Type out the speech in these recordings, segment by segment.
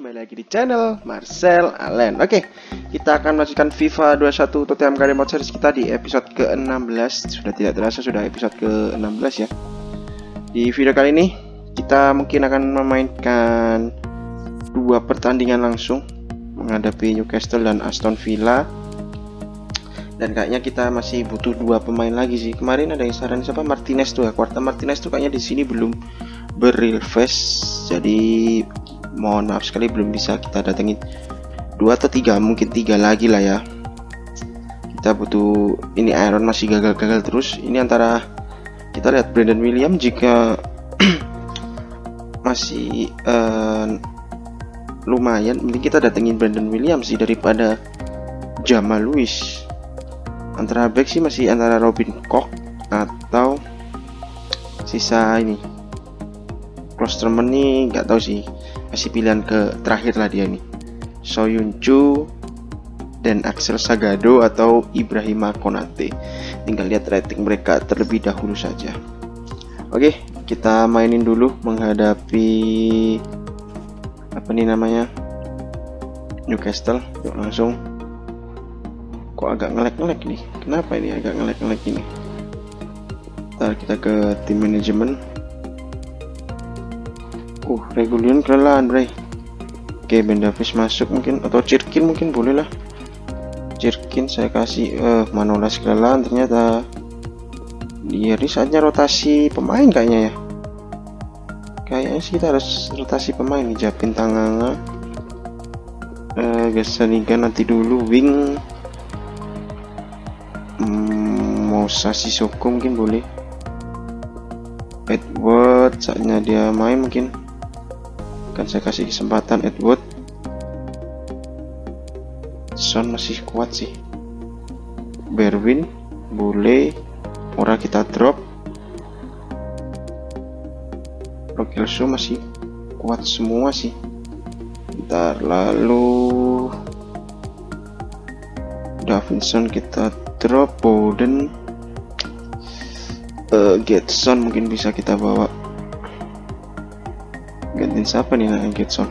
kembali lagi di channel Marcel Allen. Oke, kita akan melanjutkan FIFA 21 Tottenham Garden Mode Series kita di episode ke-16. Sudah tidak terasa sudah episode ke-16 ya. Di video kali ini kita mungkin akan memainkan dua pertandingan langsung menghadapi Newcastle dan Aston Villa. Dan kayaknya kita masih butuh dua pemain lagi sih. Kemarin ada yang saran siapa, Martinez tuh ya. Quarta Martinez tuh kayaknya di sini belum berreal face, jadi mohon maaf sekali belum bisa kita datengin. 2 atau 3, mungkin 3 lagi lah ya. Kita butuh ini. Aaron masih gagal-gagal terus. Ini antara kita lihat Brandon William jika masih lumayan, mending kita datengin Brandon William sih daripada Jamal Lewis. Antara back sih masih antara Robin Koch atau sisa ini Klosterman nih, nggak tahu sih, masih pilihan ke terakhir lah dia nih. Soyun Chu dan Axel Sagado atau Ibrahima Konate. Tinggal lihat rating mereka terlebih dahulu saja. Oke, kita mainin dulu menghadapi apa nih namanya, Newcastle. Yuk langsung. Kok agak ngelek-ngelek nih? Kenapa ini agak ngelek-ngelek ini? Ntar kita ke tim manajemen. Regulion kelelahan, Bray. Oke, Ben Davies masuk mungkin, atau Cirkin mungkin boleh lah. Cirkin saya kasih Manolas kelelahan ternyata. Dia saatnya rotasi pemain kayaknya ya. Kayaknya sih kita harus rotasi pemain nih. Japin Tanganga, Gazzaniga nanti dulu. Wing Moussa Sissoko mungkin boleh. Edward saatnya dia main mungkin. Kan saya kasih kesempatan Edward. Son masih kuat sih. Berwin boleh. Ora kita drop. Rokelso masih kuat semua sih. Ntar lalu Davinson kita drop. Bowden, Getson mungkin bisa kita bawa. Gantiin siapa nih nah Getson?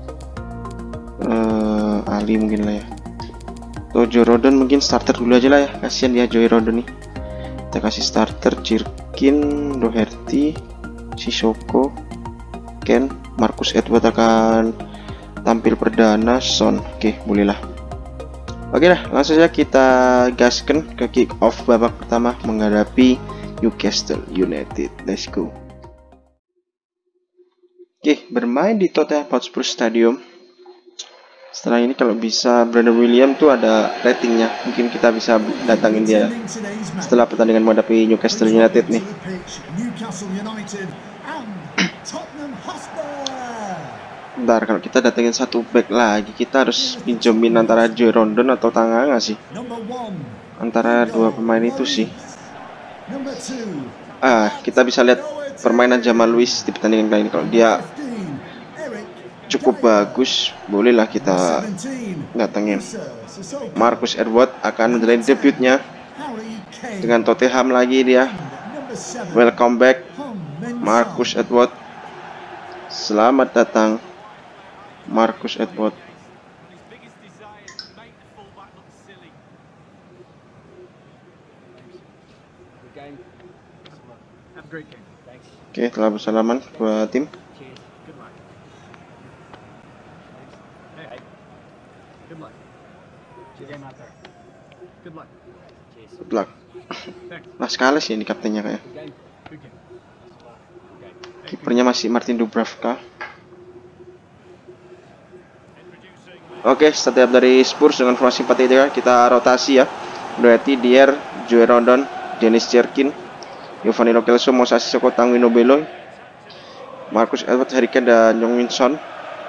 Ali mungkin lah ya. Atau Joe Rodon mungkin starter dulu aja lah ya. Kasian dia Joe Rodon nih. Kita kasih starter Cirkin, Doherty, Sissoko, Ken, Marcus Edward akan tampil perdana. Son, oke boleh lah. Oke lah, langsung saja kita gaskan ke kick off babak pertama menghadapi Newcastle United. Let's go. Oke, bermain di Tottenham Hotspur Stadium. Setelah ini kalau bisa Brandon William tuh ada ratingnya, mungkin kita bisa datangin dia setelah pertandingan menghadapi Newcastle United nih. Bentar, kalau kita datengin satu back lagi, kita harus pinjemin antara Joe Rodon atau Tanganga sih. Antara dua pemain itu sih. Kita bisa lihat permainan Jamal Lewis di pertandingan kali ini. Kalau dia cukup bagus, bolehlah kita datengin. Marcus Edward akan menjalani debutnya dengan Tottenham lagi dia. Welcome back Marcus Edward. Selamat datang Marcus Edward. Oke, telah bersalaman buat tim. Good luck. Nah, sekali sih ini kaptennya kayak. Kipernya masih Martin Dubravka. Oke, setiap dari Spurs dengan formasi 4-3 kita rotasi ya. Doherty, Dier, Joe Rodon, Dennis Cirkin, Giovanni Lo Celso, Moussa Sissoko, Tanguy Bello, Marcus Edward, Harry Kane dan Jong Min Son.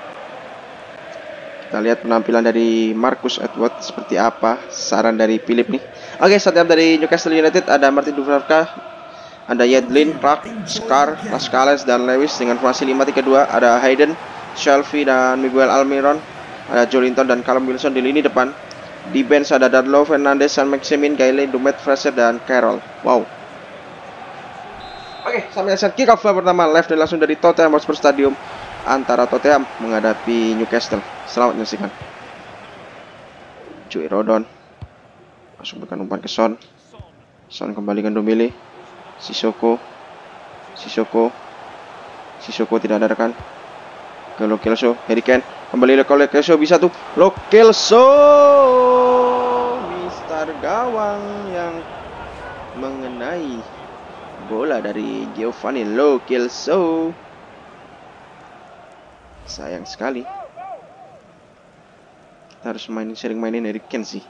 Kita lihat penampilan dari Marcus Edward seperti apa. Saran dari Philip nih. Oke, setiap dari Newcastle United ada Martin Dubravka, ada Yedlin, Clark, Scar, Lascales dan Lewis dengan formasi 5-3-2. Ada Hayden, Shelby dan Miguel Almiron. Ada Jolinton dan Callum Wilson di lini depan. Di bench ada Darlow, Fernandes, San Maximin, Gayle, Dumet, Fraser dan Carroll. Wow. Oke, sampai saat kick off pertama live dan langsung dari Tottenham Hotspur Stadium. antara Tottenham menghadapi Newcastle. Selamat menyaksikan. Joe Rodon langsung berikan umpan ke Son. Son kembalikan Dombele. Sissoko tidak ada rekan. Ke Lo Celso, Harry Kane kembali ke Lo Celso, bisa tuh Lo Celso, Mister gawang yang mengenai bola dari Giovanni Lo Celso. Sayang sekali. Kita harus sering mainin Harry Kane sih.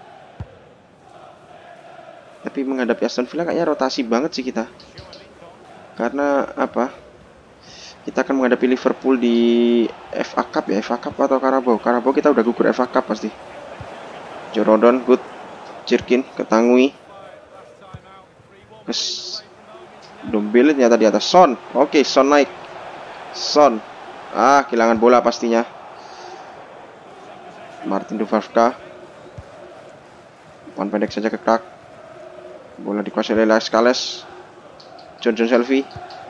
Tapi menghadapi Aston Villa kayaknya rotasi banget sih kita. Karena apa? Kita akan menghadapi Liverpool di FA Cup ya, FA Cup atau Carabao. Carabao kita udah gugur, FA Cup pasti. Joe Rodon, good. Cirkin, ketangui. Dombele ternyata di atas. Son, oke, Son naik. Son, kehilangan bola pastinya. Martin Dubravka. Umpan pendek saja ke Krak. Bola dikuasai oleh Las Kales. Johnson Selfie.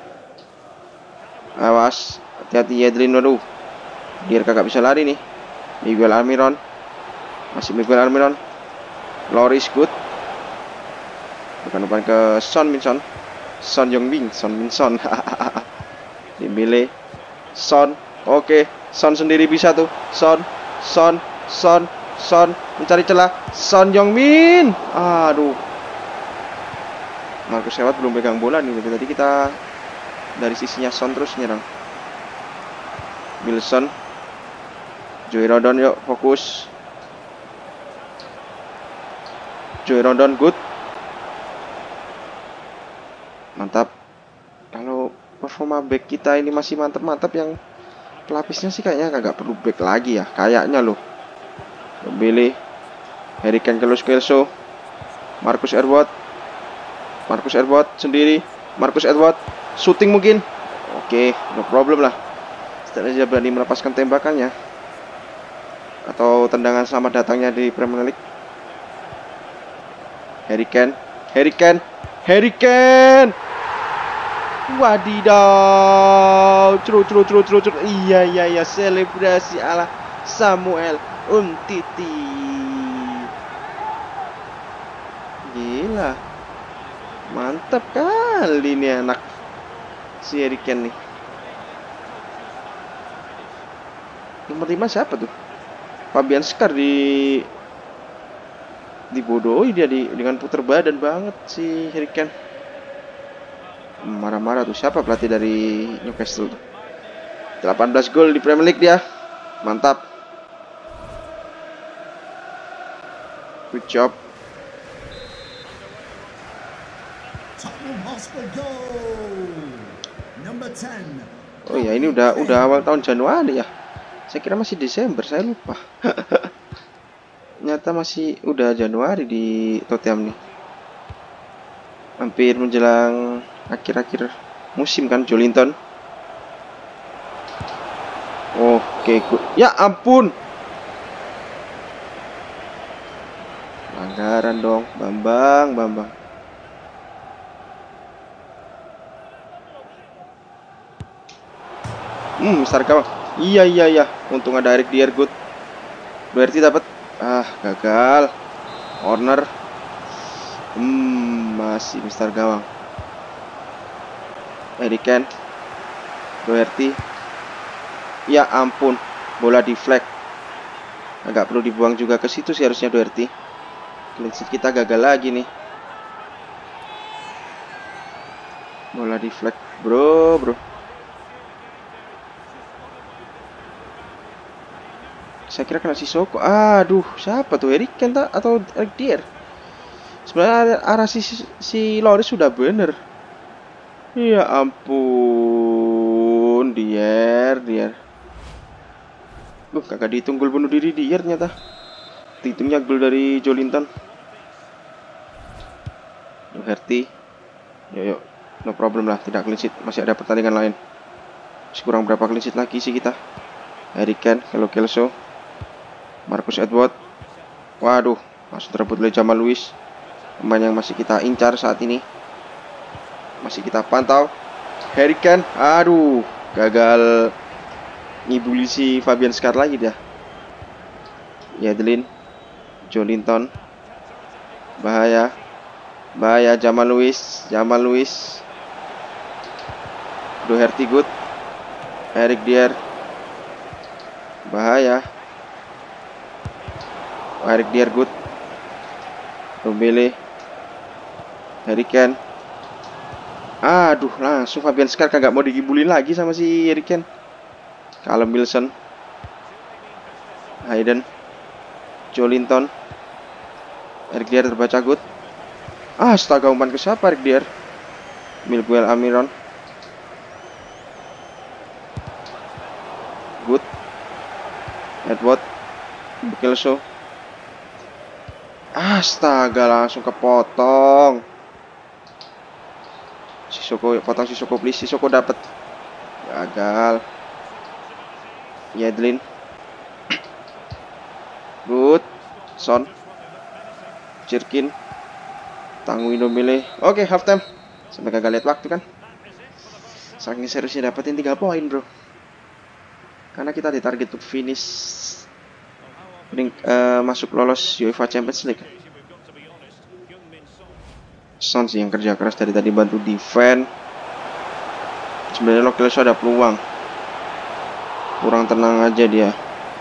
Awas, hati-hati Yedlin, waduh. Dia kagak bisa lari nih. Miguel Almiron. Masih Miguel Almiron. Loris, good. Bukan umpan ke Son Min-son. Son Heung-min, Son Min-son. Dembele. Son, oke. Son sendiri bisa tuh. Son mencari celah. Son Heung-min. Aduh. Marcus Rashford belum pegang bola nih. Tadi kita dari sisinya Son terus nyerang. Wilson, Joe Rodon, yuk fokus. Joe Rodon, good. Mantap. Kalau performa back kita ini masih mantap-mantap, yang pelapisnya sih kayaknya kagak perlu back lagi ya. Kayaknya loh. Dombele, Harry Kane ke Lo Celso, Marcus Edward sendiri. Marcus Edward shooting mungkin. Oke, no problem lah. Setidaknya dia berani melepaskan tembakannya. Atau tendangan selamat datangnya di Premier League. Harry Kane. Wadidaw. Curu. Iya, selebrasi ala Samuel Umtiti. Gila. Mantap kali nih anak si Harry Kane nih. Nomor 5 siapa tuh? Fabian Schär dibodohi dia dengan puter badan banget si Harry Kane. Marah-marah tuh. Siapa pelatih dari Newcastle tuh? 18 gol di Premier League dia. Mantap. Good job. Oh ya, ini udah awal tahun Januari ya. Saya kira masih Desember, saya lupa. Ternyata masih udah Januari di Tottenham nih. Hampir menjelang akhir-akhir musim kan, Jolinton. Oke, good. Ya ampun. Pelanggaran dong, Bambang. Mister gawang. Iya. Untung ada Eric Dier, good. Doherty dapat. Gagal. Corner. Masih Mister gawang. Harry Kane. Doherty. Ya ampun. Bola di flag. Agak perlu dibuang juga ke situ sih harusnya Doherty. Clean sheet kita gagal lagi nih. Bola di flag, bro. Saya kira kena Sissoko. Aduh, siapa tuh? Harry Kane atau Eric Dier? Sebenarnya arah si Loris sudah bener. Ya ampun, Dier. Kagak dihitung gol bunuh diri Dier ternyata. Dihitungnya gol dari Jolinton. Doherty. Yuk, no problem lah, tidak clean sheet. Masih ada pertandingan lain. Masih kurang berapa clean sheet lagi sih kita. Harry Kane, Lo Celso, Marcus Edward. Waduh, langsung terebut oleh Jamal Lewis. Pemain yang masih kita incar saat ini. Masih kita pantau. Harry Kane, aduh, gagal ngibuli si Fabian Schär lagi dah. Yedlin, Joelinton, bahaya, Jamal Lewis, Doherty good, Eric Dier, bahaya, Eric Dier good, Dombele, Harry Kane, aduh langsung Fabian Schär kagak mau digibulin lagi sama si Harry Kane. Callum Wilson, Hayden, Joelinton, Eric Dier terbaca good. Astaga, umpan ke siapa Eric Dier? Miguel Almiron, good. Edward, Kelso. Astaga, langsung kepotong. Sissoko, potong Sissoko please. Sissoko dapat. Gagal. Yedlin. Good. Son. Cirkin. Tangguin Dombele. Oke, half time. Sampai kagak lihat waktu kan. Saking seriusnya dapetin 3 poin, bro. Karena kita ditarget untuk finish masuk lolos UEFA Champions League. Son sih yang kerja keras dari tadi bantu defend. Sebenarnya Lo Celso ada peluang. Kurang tenang aja dia.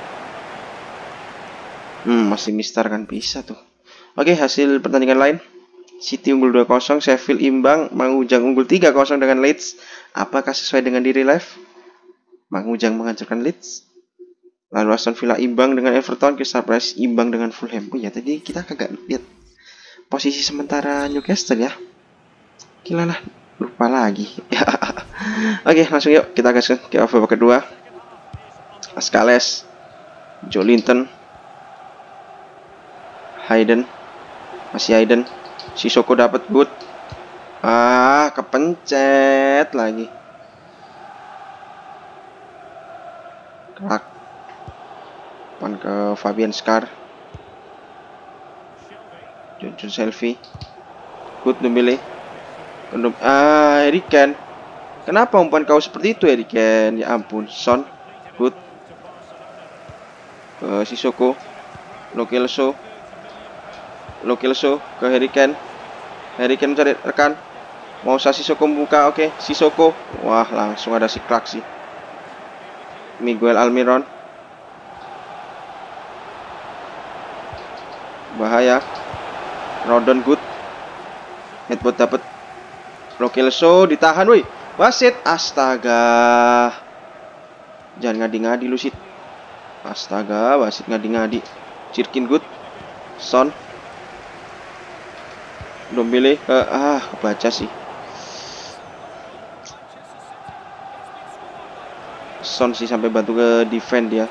Masih mistar kan bisa tuh. Oke, hasil pertandingan lain. City unggul 2-0, Sheffield imbang, Mang Ujang unggul 3-0 dengan Leeds. Apakah sesuai dengan di real life? Mang Ujang menghancurkan Leeds. Lalu Aston Villa imbang dengan Everton, Crystal Palace imbang dengan Fulham. Oh ya, tadi kita kagak lihat posisi sementara Newcastle ya. Gila lah, lupa lagi. Oke, langsung yuk kita gas ke babak kedua. Ascales, Joelinton, Hayden, masih Hayden. Sissoko dapat good. Kepencet lagi. Kerak. Pan ke Fabian Schär. Johnson selfie. Good Dombele. Harry Kane. Kenapa umpan kau seperti itu Harry Kane? Ya ampun. Son. Good. Sissoko. Lo Celso ke Harry Kane. Harry Kane mencari rekan. Mau Sissoko membuka. Oke, Sissoko. Wah, langsung ada si Clark sih. Miguel Almiron. Bahaya. Rodon good. Headbutt dapat. Lo Celso ditahan, woi. Wasit. Astaga. Jangan ngadi-ngadi lu, Sid. Astaga, wasit ngadi-ngadi. Cirkin good. Son. Dombele kebaca sih. Son sih sampai bantu ke defend dia.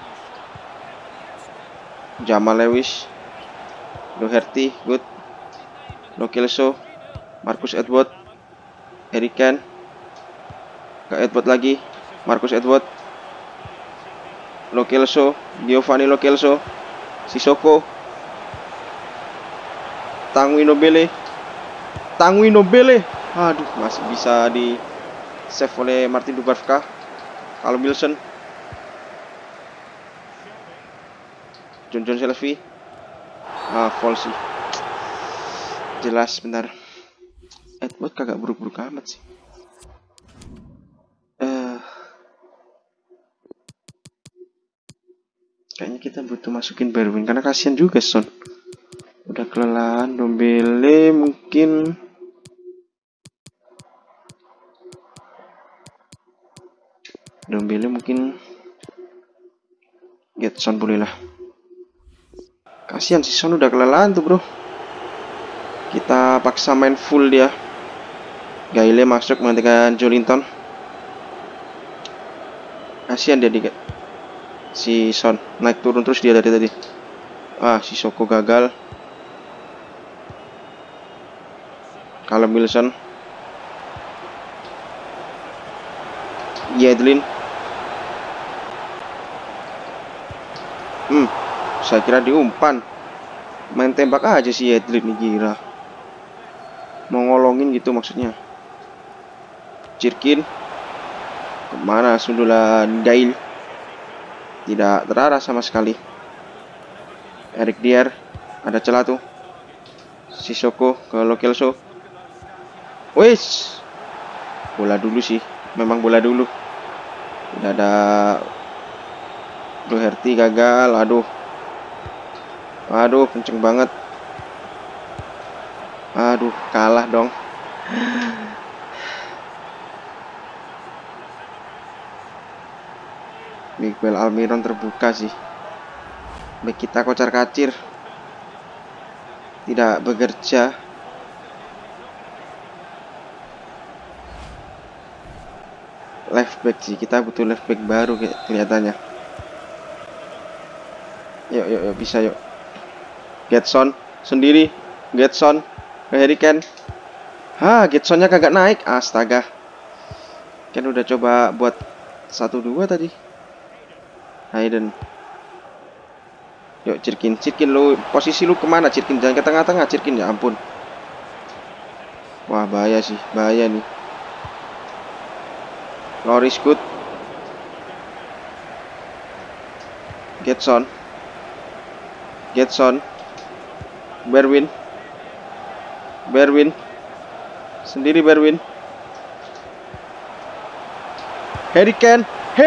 Jamal Lewis, Doherty, good. Lo Celso, Marcus Edward, Harry Kane, ke Edward lagi, Marcus Edward, Lo Celso, Giovanni Lo Celso, Sissoko, Tanguy Ndombele. Aduh, masih bisa di save oleh Martin Dubravka. Callum Wilson, Johnson selfie. Foul sih. Jelas benar. Edward kagak buruk-buruk amat sih. Kayaknya kita butuh masukin Berwin karena kasihan juga Son. Udah kelelahan. Dombele mungkin Getson boleh lah. Kasihan si Son udah kelelahan tuh, bro. Kita paksa main full dia. Gaile masuk menggantikan Joelinton. Kasihan dia dikit. Si Son naik turun terus dia dari tadi. Sissoko gagal. Callum Wilson, Yedlin. Saya kira diumpan. Main tembak aja si Yedlin nih, gila. Mau ngolongin gitu maksudnya. Cirkin. Kemana sundulan Gail? tidak terarah sama sekali. Eric Dier, ada celah tuh. Sissoko ke Lo Celso. Wis, bola dulu sih, memang bola dulu. Tidak ada. Doherty gagal, aduh, kenceng banget. Aduh, kalah dong. Miguel Almiron terbuka sih. Back kita kocar-kacir, tidak bekerja. Left back sih, kita butuh left back baru kelihatannya. Yuk, bisa yuk. Getson sendiri, Getson ke Harry Kane. Getsonnya kagak naik, astaga. Kan udah coba buat 1-2 tadi. Hayden. Yuk Cirkin lu, posisi lu kemana Cirkin? Jangan ke tengah-tengah Cirkin, ya ampun. Wah bahaya sih, bahaya nih. Loris good. Getson. Berwin. Sendiri Berwin. Harry Kane.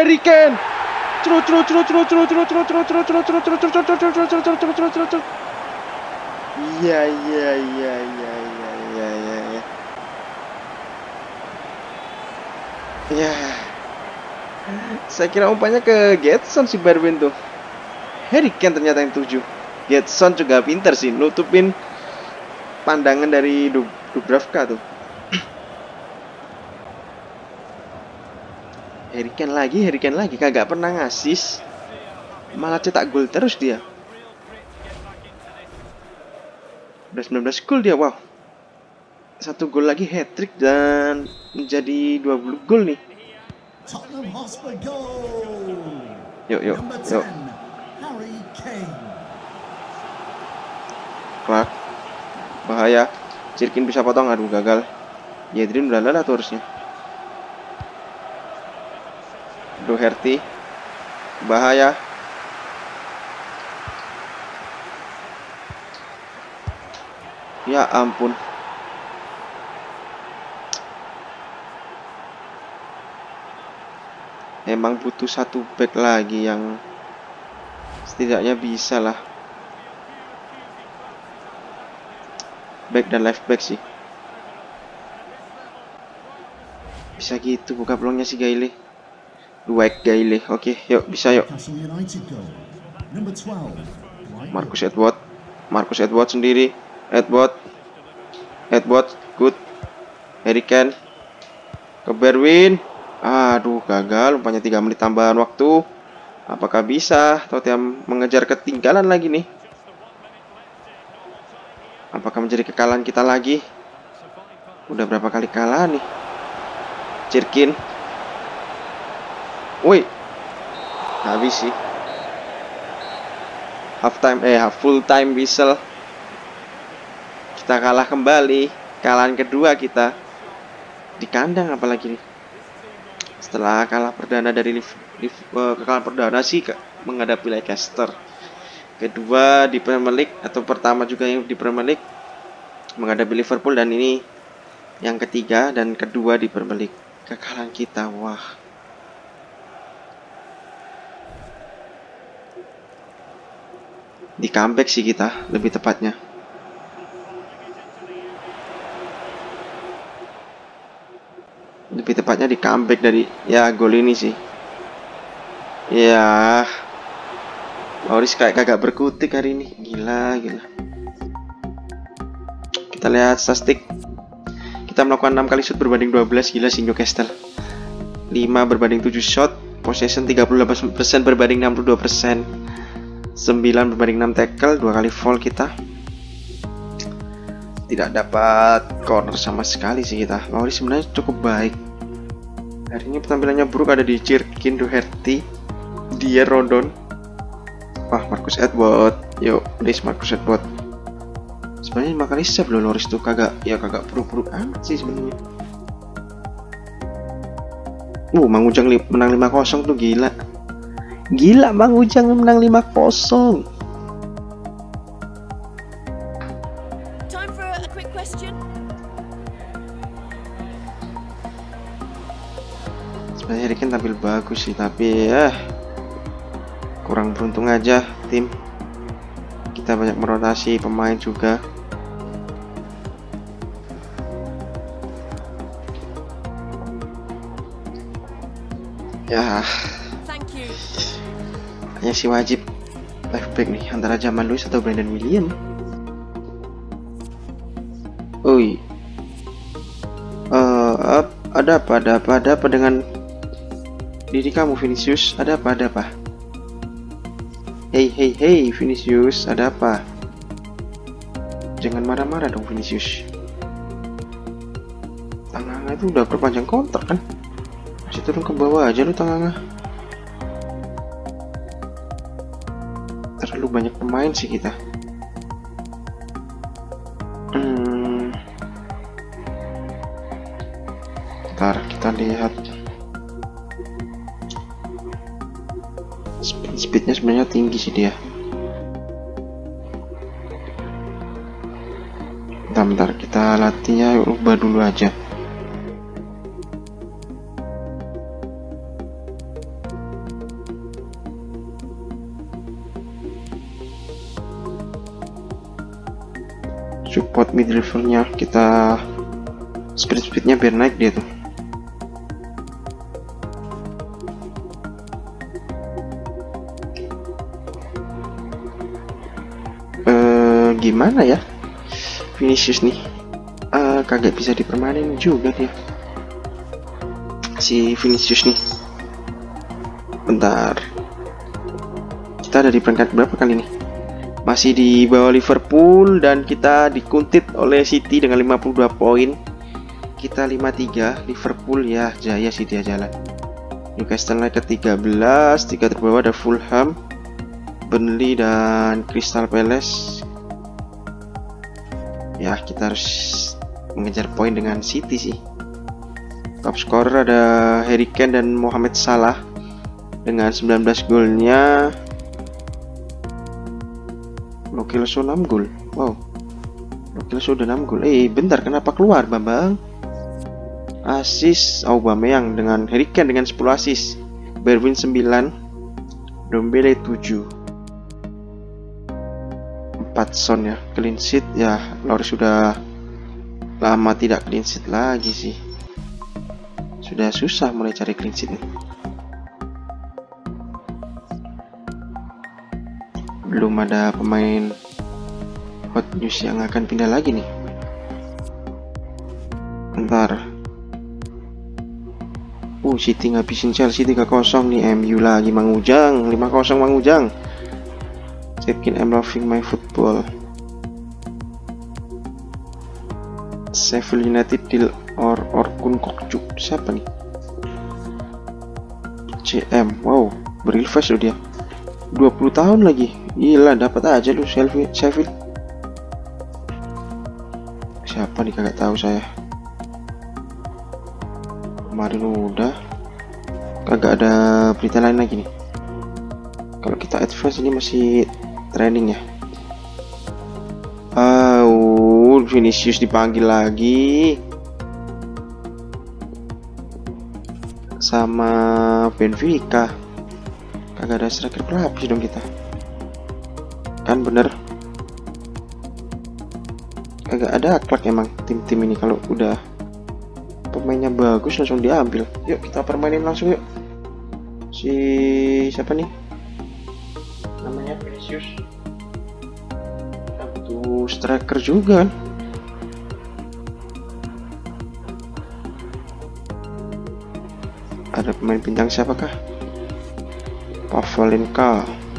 Iya. Ya. Saya kira umpannya ke Getson si Berwin tuh. Harry Kane ternyata yang tuju. Getson juga pinter sih nutupin pandangan dari Dubravka tuh. Harry Kane lagi kagak pernah ngasis, malah cetak gol terus dia. Udah 19 gol dia, wow. 1 gol lagi hat-trick dan menjadi 20 gol nih. Yuk. Clark, bahaya. Cirkin bisa potong, aduh gagal. Yedrin udah lelah tuh harusnya. Doherty, bahaya. Ya ampun. Emang butuh 1 back lagi yang setidaknya bisa lah. Back dan left back sih. Bisa gitu buka peluangnya si Gayle. Dwight Gayle. Oke, yuk bisa yuk. Marcus Edward sendiri. Edward good. Harry Kane ke Berwin. Aduh gagal, umpannya 3 menit tambahan waktu. Apakah bisa Tottenham mengejar ketinggalan lagi nih? Apakah menjadi kekalahan kita lagi? Udah berapa kali kalah nih? Cirkin. Woi, habis sih. Full time whistle. Kita kalah kembali. Kekalahan kedua kita di kandang apalagi nih. Setelah kalah perdana dari kekalahan perdana sih menghadapi Leicester. Kedua di Premier League, atau pertama juga yang di Premier League menghadapi Liverpool, dan ini yang ketiga dan kedua di Premier League. Kekalahan kita, wah. Di comeback sih kita, lebih tepatnya. Lebih tepatnya di comeback dari gol ini sih. Ya, Loris kayak kagak berkutik hari ini. Gila. Kita lihat statistik. Kita melakukan 6 kali shoot berbanding 12. Gila sih Newcastle. 5 berbanding 7 shot. Possession 38% berbanding 62%. 9 berbanding 6 tackle. 2 kali foul kita. Tidak dapat corner sama sekali sih kita. Loris sebenarnya cukup baik. Hari ini penampilannya buruk ada di Cirkin, Doherty, Dier, Rondon. Wah, Marcus Edward. Yuk, please Marcus Edward. Sebenarnya 5 kali save loh Loris tuh, kagak buruk-buruk amat sih sebenarnya. Mang Ujang menang 5-0 tuh gila. Gila, Bang Ujang menang 5-0. Time for a quick question. Sebenarnya Harry Kane tampil bagus sih, tapi kurang beruntung aja tim. Kita banyak merotasi pemain juga. Ya, Thank you. hanya si wajib left back nih antara Jamal Lewis atau Brandon William. Oi, ada apa dengan diri kamu, Vinicius? Ada apa? Hey Vinicius, ada apa? Jangan marah-marah dong, Vinicius. Tanganga itu udah perpanjang kontrak kan? Masih turun ke bawah aja lu, Tanganga. Terlalu banyak pemain sih kita. Ntar kita lihat. Speednya sebenarnya tinggi sih dia. Bentar kita latihnya ubah dulu aja. Support midfieldernya kita speednya biar naik dia tuh. Gimana ya Vinicius nih, kagak bisa dipermanen juga dia si Vinicius nih. Bentar, kita ada di peringkat berapa kali nih? Masih di bawah Liverpool dan kita dikuntit oleh City dengan 52 poin. Kita 53, Liverpool ya jaya sih dia jalan. Newcastle naik ke 13, 3 terbawah ada Fulham, Burnley dan Crystal Palace. Ya, kita harus mengejar poin dengan City sih. Top scorer ada Harry Kane dan Mohamed Salah dengan 19 golnya. Lokilso 6 gol. Wow. Lokilso udah 6 gol. Bentar, kenapa keluar Bambang? Asis Aubameyang dengan Harry Kane dengan 10 asis. Berwin 9, Dombele 7. 4 Son ya, clean sheet ya. Loris sudah lama tidak clean sheet lagi sih. Sudah susah mulai cari clean sheet nih. Belum ada pemain hot news yang akan pindah lagi nih. Bentar. City ngabisin Chelsea 3-0 nih. MU lagi Mang Ujang, 5-0 Mang Ujang. Cekin I'm loving my football. Sheffield United deal Orkun Kokcuk. Siapa nih? CM. Wow, berinvest loh dia. 20 tahun lagi. Gila, dapat aja lu Sheffield. Siapa nih kagak tahu saya. Kemarin udah. Kagak ada berita lain lagi nih. Kalau kita advance ini masih training ya. Vinicius dipanggil lagi sama Benfica. Kagak ada striker pelapis dong kita. Kan bener. Kagak ada akhlak emang tim-tim ini, kalau udah pemainnya bagus langsung diambil. Yuk kita permainin langsung yuk. Si siapa nih? Namanya Vinicius. Butuh striker juga kan. Ada pemain bintang siapakah? Pavlenka.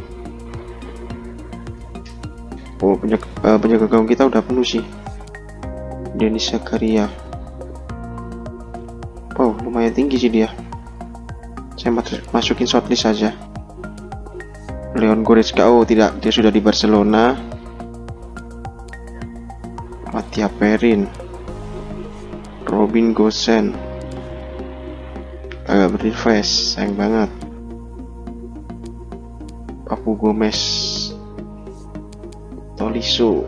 Penjaga gawang kita udah penuh sih. Denis Zakaria. Wow, lumayan tinggi sih dia. Saya masukin shortlist saja. Leon Goretzka, tidak, dia sudah di Barcelona. Mattia Perin, Robin Gosens. Agak berinvest, sayang banget. Papu Gomez, Tolisso.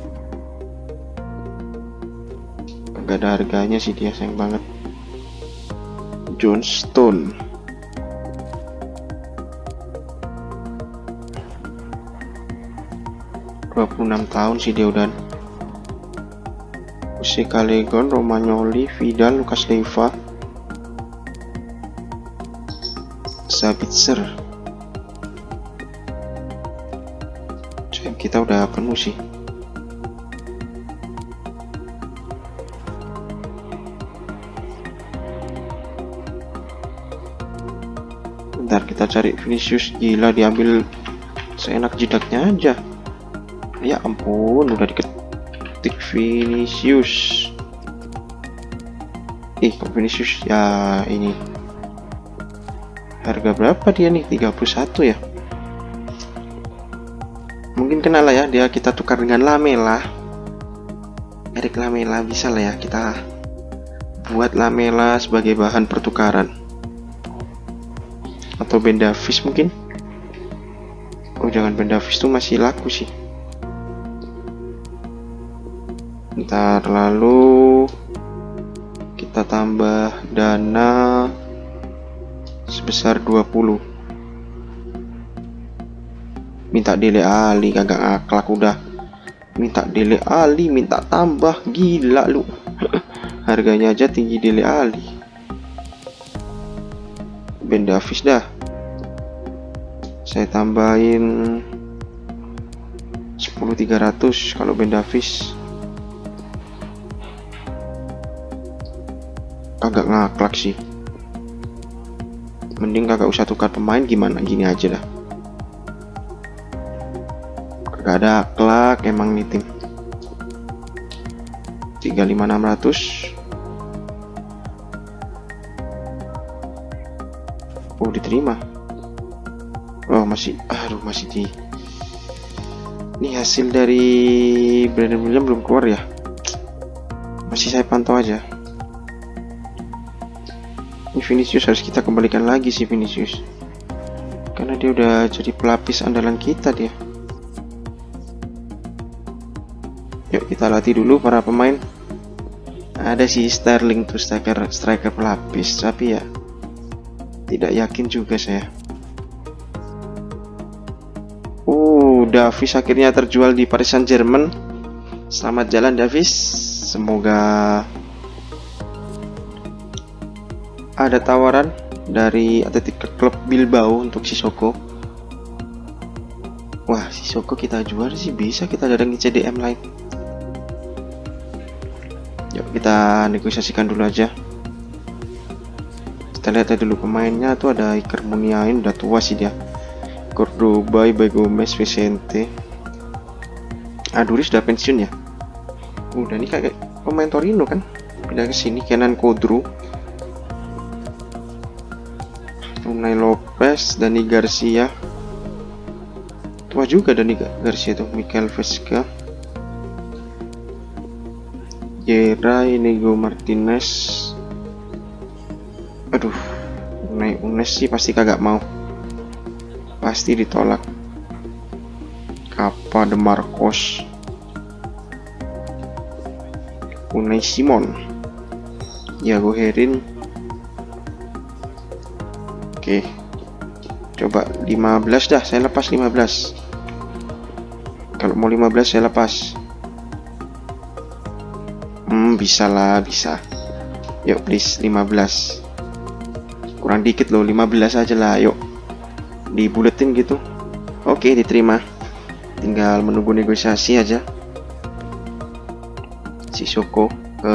Gak ada harganya sih dia, sayang banget. John Stone, tahun sih dia udah. Jose Callejon, Romagnoli, Vidal, Lucas Leiva, Sabitzer. Kita udah penuh sih. Bentar, kita cari Vinicius. Gila, diambil seenak jidatnya aja. Ya ampun, udah diketik Vinicius. Kok Vinicius ya ini. Harga berapa dia nih? 31 ya. Mungkin kena lah ya, dia kita tukar dengan Lamela. Eric Lamela bisa lah ya, kita buat Lamela sebagai bahan pertukaran. Atau Ben Davies mungkin. Oh jangan, Ben Davies tuh masih laku sih. Ntar lalu kita tambah dana sebesar 20. Minta Dele Alli, kagak ngaklak udah. Minta Dele Alli, minta tambah, gila lu. Harganya aja tinggi Dele Alli. Ben Davies dah. Saya tambahin 10.300 kalau Ben Davies. Kagak ngaklak sih. Mending kagak usah tukar pemain, gimana gini aja dah. Kagak ada akhlak emang nih tim. 35.600. Oh diterima. Oh masih, aduh masih di. Ini hasil dari Brandon Williams belum keluar ya. Masih saya pantau aja. Ini Vinicius harus kita kembalikan lagi sih Vinicius. Karena dia udah jadi pelapis andalan kita dia. Yuk kita latih dulu para pemain. Ada si Sterling tuh striker pelapis, tapi ya tidak yakin juga saya. Davies akhirnya terjual di Paris Saint-Germain. Selamat jalan Davies. Semoga ada tawaran dari Athletic Club Bilbao untuk Sissoko. Wah, Sissoko kita jual sih, bisa kita dadangi CDM lain. Yuk kita negosiasikan dulu aja. Kita lihat dulu pemainnya tuh, ada Iker Muniain, udah tua sih dia. Cordoba, Gomez, Vicente. Aduris udah pensiun ya. Udah nih kayak pemain Torino kan. Pindah ke sini. Kenan Kodru, Unai Lopez, Dani Garcia. Tua juga Dani Garcia tuh. Mikel Vesga, Geray, Inigo Martinez. Aduh, Unes sih pasti kagak mau. Pasti ditolak. Apa De Marcos, Unai Simon, Yago Herin. Oke, coba 15 dah, saya lepas 15. Kalau mau 15 saya lepas. Bisa lah, bisa. Yuk please 15. Kurang dikit loh, 15 aja lah, yuk. Dibuletin gitu. Oke, diterima. Tinggal menunggu negosiasi aja. Sissoko ke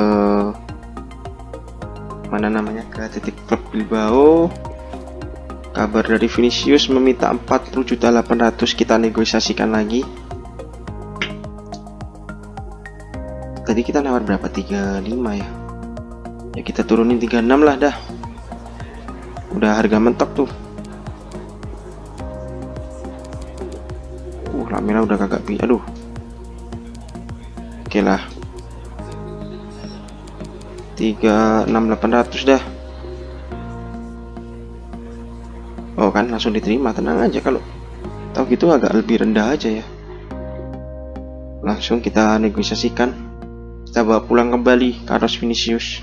mana namanya, ke Athletic Club Bilbao. Kabar dari Vinicius meminta 40.800.000, kita negosiasikan lagi. Tadi kita nawar berapa? 35 ya. Ya kita turunin 36 lah dah. Udah harga mentok tuh. Lamela udah kagak bi. Aduh. Oke lah. 36.800 dah. Oh kan langsung diterima, tenang aja kalau Tahu gitu agak lebih rendah aja ya. Langsung kita negosiasikan, kita bawa pulang kembali Carlos Vinicius.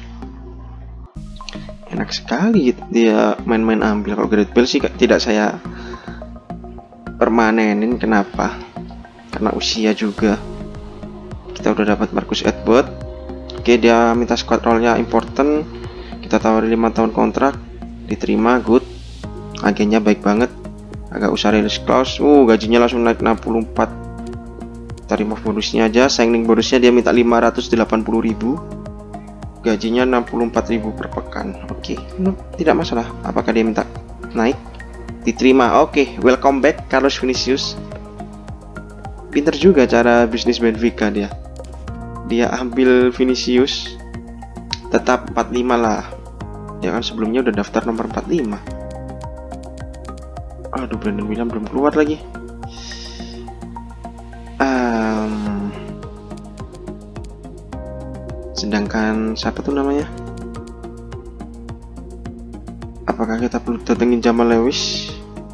Enak sekali dia main-main ambil. Kalau Gareth Bale sih tidak saya permanenin. Kenapa? Karena usia juga. Kita udah dapat Marcus Edward. Oke, dia minta squad role-nya important. Kita tawari 5 tahun kontrak, diterima, good. Agennya baik banget, agak usah release clause. Gajinya langsung naik 64. Kita remove bonusnya aja. Signing bonusnya dia minta 580.000. Gajinya 64.000 per pekan. Oke, tidak masalah. Apakah dia minta naik? Diterima. Oke, welcome back Carlos Vinicius. Pinter juga cara bisnis Benfica dia. Dia ambil Vinicius, tetap 45 lah. Ya kan sebelumnya udah daftar nomor 45. Aduh, Brandon William belum keluar lagi. Sedangkan siapa tuh namanya? Apakah kita perlu datengin Jamal Lewis?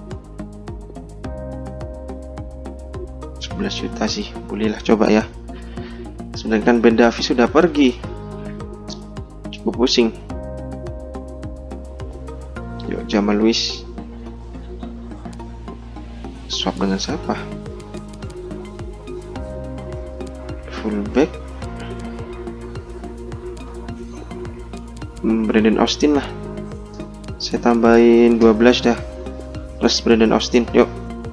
11 juta sih, bolehlah coba ya. Sedangkan Ben Davies sudah pergi, cukup pusing. Yuk Jamal Lewis. Swap dengan siapa? Fullback Brandon Austin lah. Saya tambahin 12 dah plus Brandon Austin. Yuk.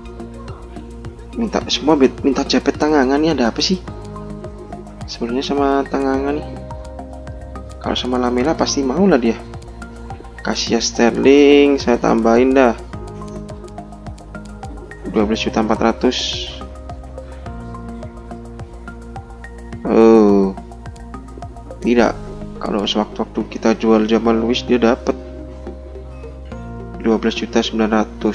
Minta jepit tangangan nih, ada apa sih? Sebenarnya sama tangangan nih. Kalau sama Lamela pasti mau lah dia. Kasih Sterling, saya tambahin dah 12.400.000. Oh, tidak. Kalau sewaktu-waktu kita jual Jamal Lewis dia dapat 12.900.000.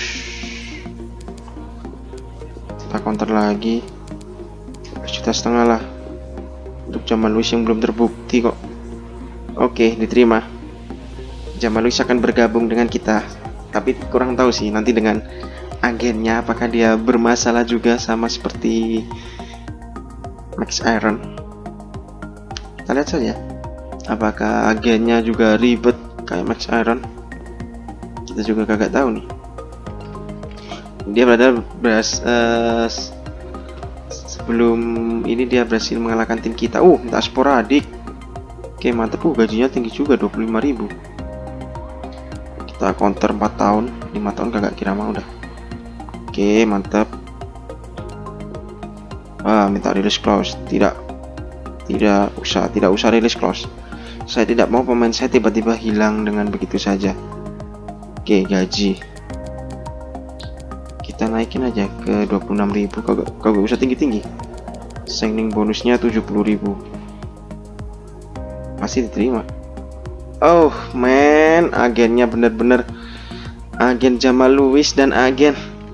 Kita counter lagi 12,5 juta lah untuk Jamal Lewis yang belum terbukti kok. Oke, diterima. Jamal Lewis akan bergabung dengan kita, tapi kurang tahu sih nanti dengan agennya apakah dia bermasalah juga sama seperti Max Aaron. Kita lihat saja apakah agennya juga ribet kayak Max Aaron. Kita juga kagak tahu nih. Dia sebelum ini dia berhasil mengalahkan tim kita. Minta sporadik. Oke, mantep. Gajinya tinggi juga 25.000. Kita counter 4 tahun, 5 tahun kagak kira mau dah. Oke, mantap. Minta release clause. Tidak usah release clause. Saya tidak mau pemain saya tiba-tiba hilang dengan begitu saja. Oke, gaji kita naikin aja ke 26.000. Kagak usah tinggi-tinggi. Signing bonusnya 70.000. Pasti diterima. Oh man, agennya bener-bener agen Jamal Lewis dan agen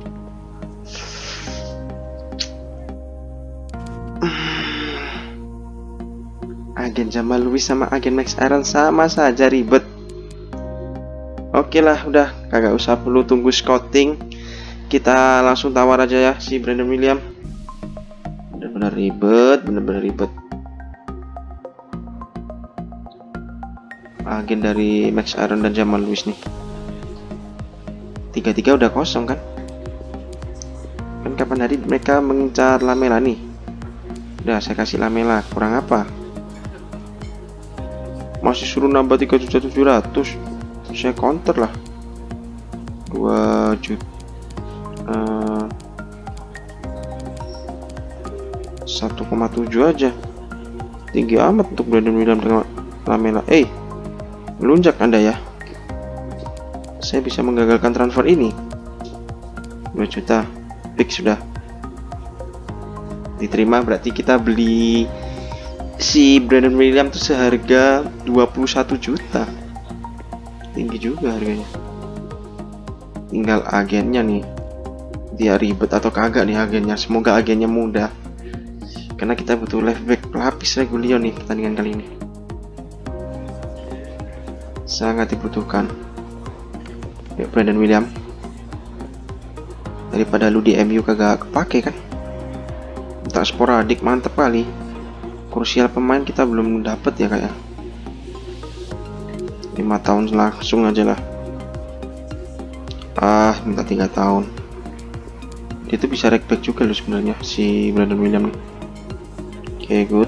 Jamal Lewis sama agen Max Aaron sama saja ribet. Oke lah, udah kagak usah perlu tunggu scouting. Kita langsung tawar aja ya si Brandon William. Bener-bener ribet. Agen dari Max Aaron dan Jamal Lewis nih. 3-3 udah kosong kan? Kan kapan hari mereka mengincar Lamela nih? Udah saya kasih Lamela, kurang apa? Masih suruh nambah 3.700.000. Saya counter lah 2 juta 1,7 aja. Tinggi amat untuk Brandon William dengan Lamela. Melunjak Anda ya. Saya bisa menggagalkan transfer ini. 2 juta fix sudah diterima. Berarti kita beli si Brandon William tuh seharga 21 juta. Tinggi juga harganya. Tinggal agennya nih, dia ribet atau kagak nih agennya. Semoga agennya mudah, karena kita butuh left back pelapis Regulion nih pertandingan kali ini. Sangat dibutuhkan. Yuk Brandon William. daripada lu di MU kagak kepake kan. Tak sporadik, mantep kali. Krusial pemain kita belum dapet ya kayak 5 tahun langsung aja lah. Minta 3 tahun. Dia tuh bisa rackback juga loh sebenarnya si Brandon Williams nih. Oke, good.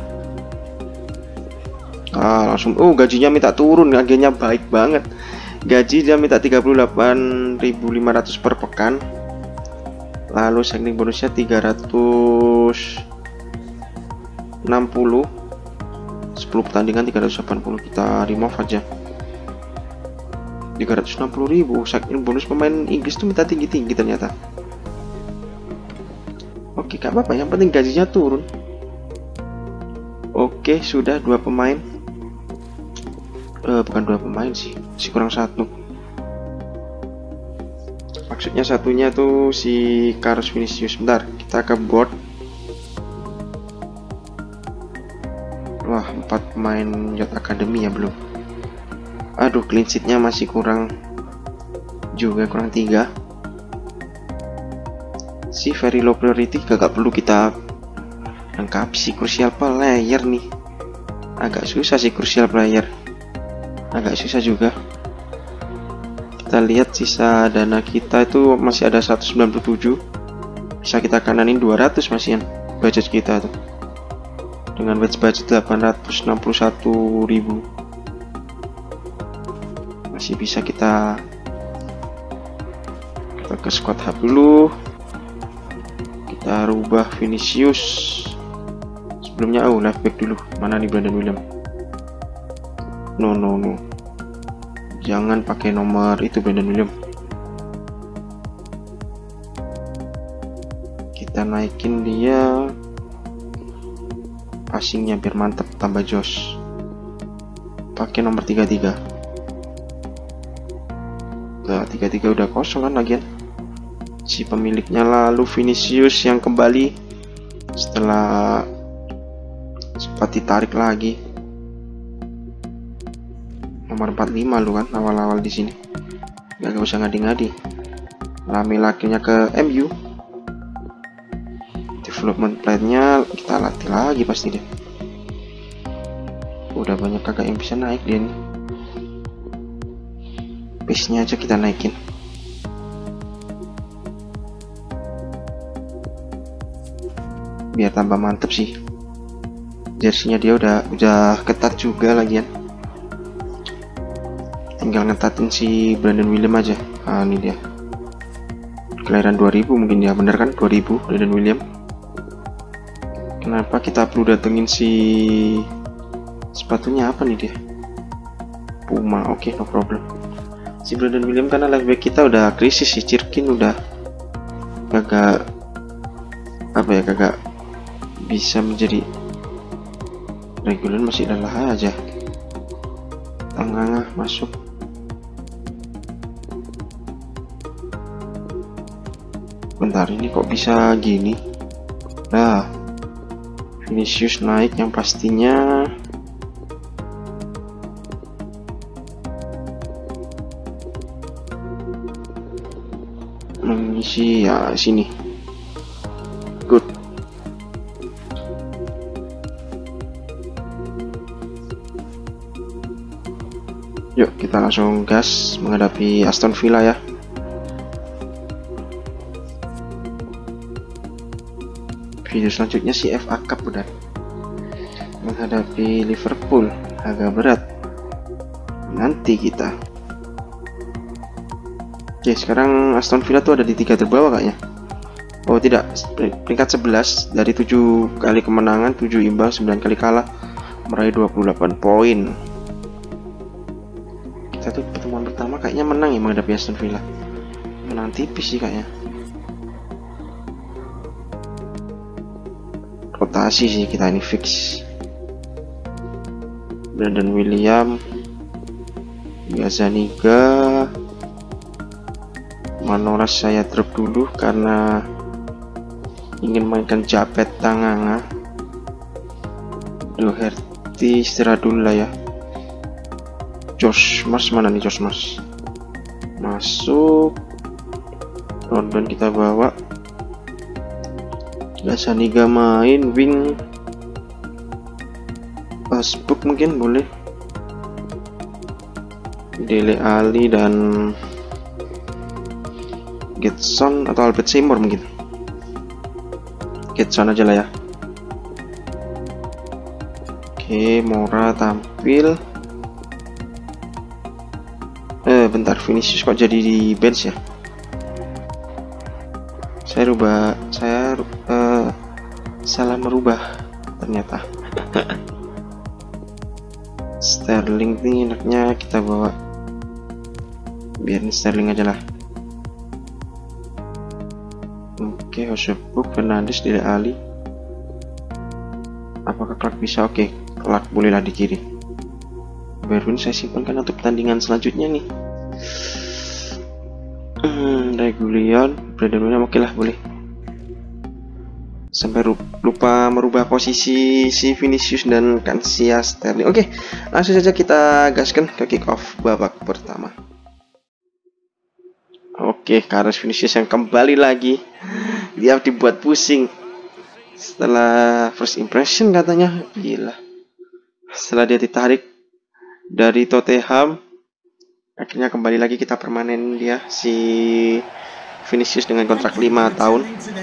Langsung gajinya minta turun, agennya baik banget. Gaji dia minta 38.500 per pekan. Lalu signing bonusnya 360. 10 pertandingan 380, kita remove aja. 360.000. Signing bonus pemain Inggris tuh minta tinggi-tinggi ternyata. Oke, gak apa-apa, yang penting gajinya turun. Oke, sudah 2 pemain. Bukan 2 pemain sih, masih kurang 1. Maksudnya satunya tuh si Carlos Vinicius. Bentar, kita ke board. Wah, 4 pemain Youth Academy ya belum. Aduh, clean sheet-nya masih kurang juga, kurang 3. Si very low priority kagak perlu kita lengkapi. Si crucial player nih agak susah, si crucial player agak susah juga. Kita lihat sisa dana kita itu masih ada 197, bisa kita kananin 200 masihan budget kita tuh, dengan budget 861.000 masih bisa kita ke squad hub dulu. Kita rubah Vinicius. Sebelumnya left back dulu. Mana nih Brandon Williams? No, jangan pakai nomor itu Brandon Williams. Kita naikin dia passingnya biar mantep, tambah Josh. Pakai nomor 33. Nah, 33 udah kosong kan lagian si pemiliknya. Lalu Vinicius yang kembali setelah sempat ditarik lagi. Nomor 45 lu kan awal-awal di sini. Gak usah ngadi-ngadi. Rame lakinya ke MU. Development plan-nya kita latih lagi pasti deh. Udah banyak kakak yang bisa naik dia nih. Pace-nya aja kita naikin. Biar tambah mantep sih. Jersey-nya dia udah ketat juga lagian. Tinggal ngetatin si Brandon Williams aja. Ini dia. Kelahiran 2000 mungkin ya, bener kan? 2000 Brandon Williams. Kenapa kita perlu datengin si sepatunya apa nih dia? Puma. Oke, no problem. Si Brandon Williams karena left back kita udah krisis, si Cirkin udah kagak bisa menjadi reguler, masih lelah aja. Tengah masuk. Bentar, ini kok bisa gini? Nah, Vinicius naik yang pastinya. Mengisi ya sini. Good. Yuk kita langsung gas menghadapi Aston Villa ya. Video selanjutnya si FA Cup udah. Menghadapi Liverpool agak berat nanti kita. Oke, sekarang Aston Villa tuh ada di 3 terbawah kayaknya. Oh tidak, peringkat 11 dari 7 kali kemenangan, 7 imbang, 9 kali kalah, meraih 28 poin. Kita tuh pertemuan pertama kayaknya menang ya menghadapi Aston Villa. Menang tipis sih kayaknya. Rotasi sih kita ini fix. Brandon Williams, Gazaniga, Manolas saya drop dulu karena ingin mainkan Japet Tanganga. Doherty istirahat dulu lah ya. Josh Mars mana nih Josh Mars? Masuk. Rodon kita bawa. Gazzaniga main wing. Pasbook mungkin boleh. Dele Alli dan Getson atau Albert Seymour mungkin. Getson aja lah ya. Oke, Mora tampil. Bentar, Vinicius kok jadi di bench ya? Saya salah merubah ternyata. Sterling nih enaknya kita bawa. Biarin Sterling aja lah. Oke, Hosebuk, Fernandes, Dele Alli. Apakah Clark bisa? Oke, Clark bolehlah di kiri. Berwin saya simpankan untuk pertandingan selanjutnya nih. Regulion, Brandon Williams, oke lah boleh. Sampai lupa merubah posisi si Vinicius dan Casillas Sterling. Oke, langsung saja kita gaskan ke kick off babak pertama. Oke, Carlos Vinicius yang kembali lagi. Dia dibuat pusing setelah first impression katanya. Gila. Setelah dia ditarik dari Tottenham, akhirnya kembali lagi kita permanen dia si Vinicius dengan kontrak 5 tahun.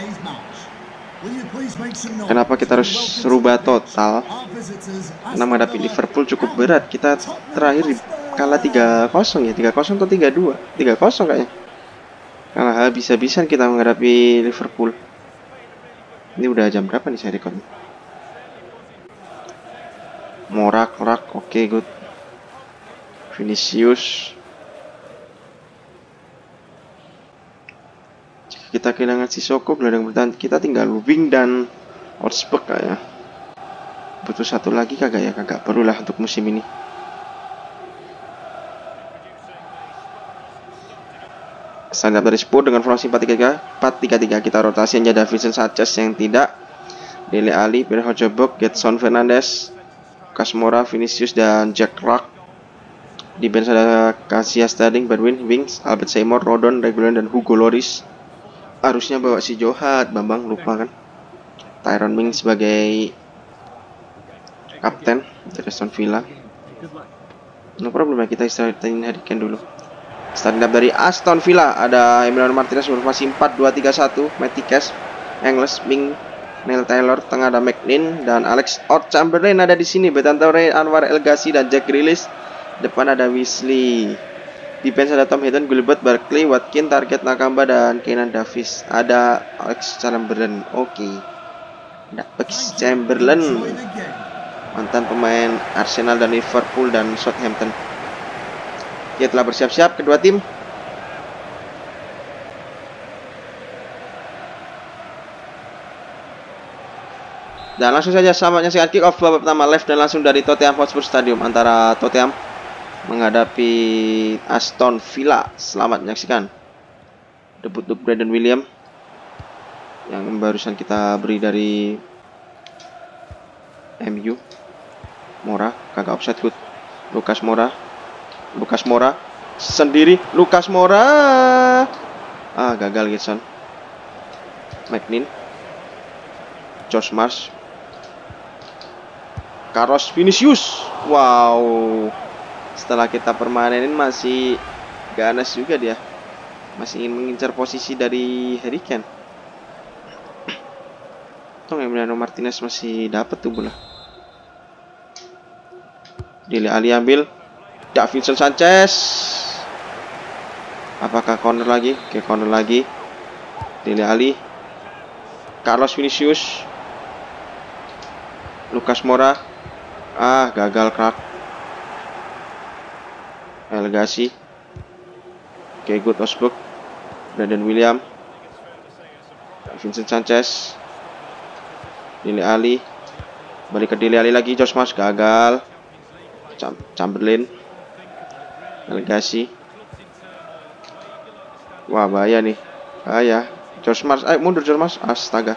Kenapa kita harus rubah total? Karena menghadapi Liverpool cukup berat. Kita terakhir kalah 3-0 ya, 3-0 atau 3-2? 3-0 kayaknya. Kalah habis-habisan kita menghadapi Liverpool. Ini udah jam berapa nih saya record? Mora, Clark, oke, good. Vinicius. Kita kehilangan Sissoko, gelandang bertahan kita tinggal wing dan Hotspur kayaknya. Butuh satu lagi kagak ya? Kagak perlu lah untuk musim ini. Stand up dari Spurs dengan formasi 4-3-3. Kita rotasi aja Davinson Sanchez yang tidak. Dele Alli, Pierre Hojebuk, Gedson Fernandes, Lucas Moura, Vinicius dan Jack Clark. Di bench ada Casillas Sterling, Berwin, Wings, Albert Seymour, Rodon, Regulion dan Hugo Lloris. Harusnya bawa si Johat, Bambang lupa kan. Tyrone Mings sebagai kapten dari Aston Villa. No problem ya, kita istirahatin Harry Kane dulu. Stand up dari Aston Villa ada Emiliano Martinez berformasi 4-2-3-1, Matty Cash, Engels, Ming, Neil Taylor, tengah ada McNeil dan Alex Oxlade-Chamberlain ada di sini. Betantore, Anwar El Ghazi dan Jack Grealish. Depan ada Wesley. Defense ada Tom Heaton, Gilbert, Barkley, Watkins, Target, Nakamba dan Kenan Davis. Ada Alex Chamberlain. Oke. Ada Alex Chamberlain, mantan pemain Arsenal dan Liverpool dan Southampton. Oke, telah bersiap-siap kedua tim. Dan langsung saja selamat menyaksikan kick off babak pertama live dan langsung dari Tottenham Hotspur Stadium antara Tottenham menghadapi Aston Villa. Selamat menyaksikan. Debut untuk Brandon Williams yang barusan kita beri dari MU. Moura, kagak offside, good. Lucas Moura sendiri. Lucas Moura. Gagal Gedson. McNeil, Josh Marsh, Carlos Vinicius. Wow. Setelah kita permanenin masih ganas juga dia. Masih ingin mengincar posisi dari Harry Kane. Tong Emiliano Martinez masih dapat tuh bola. Dele Alli ambil. Davinson Sanchez. Apakah corner lagi? Oke, corner lagi. Dele Alli. Carlos Vinicius. Lucas Moura. Gagal Clark. El Ghazi. Oke, good Osberg. Brandon Williams. Vincent Sanchez. Dele Alli. Balik ke Dele Alli lagi. Josh Marsh gagal. Chamberlain. El Ghazi. Wah, bahaya nih. Bahaya. Josh Marsh. Mundur Josh Marsh. Astaga.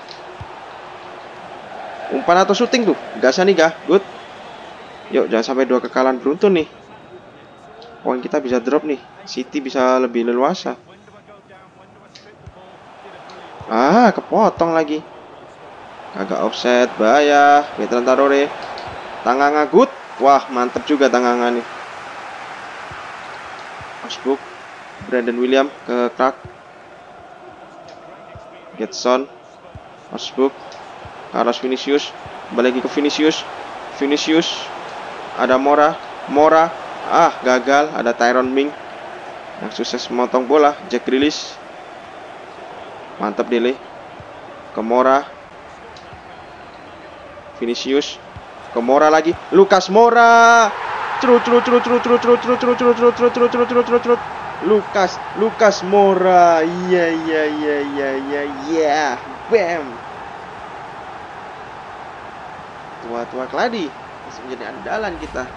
Umpan atau syuting tuh. Gazzaniga. Good. Yuk, jangan sampai 2 kekalahan beruntun nih. Poin kita bisa drop nih. City bisa lebih leluasa. Ah, kepotong lagi. Agak offset, bahaya. Bertrand Traore. Tanganga good. Wah, mantep juga Tanganga nih. Osbrook. Brandon William ke Clark. Getson. Osbrook. Carlos Vinicius. Kembali lagi ke Vinicius. Vinicius. Ada Mora. Mora. Ah, gagal. Ada Tyrone Ming yang sukses memotong bola. Jack Grealish. Mantap Dele. Ke Mora. Vinicius. Ke Mora lagi. Lucas Moura. Lucas Moura. Iya. Bam. Tua-tua keladi masih menjadi andalan kita.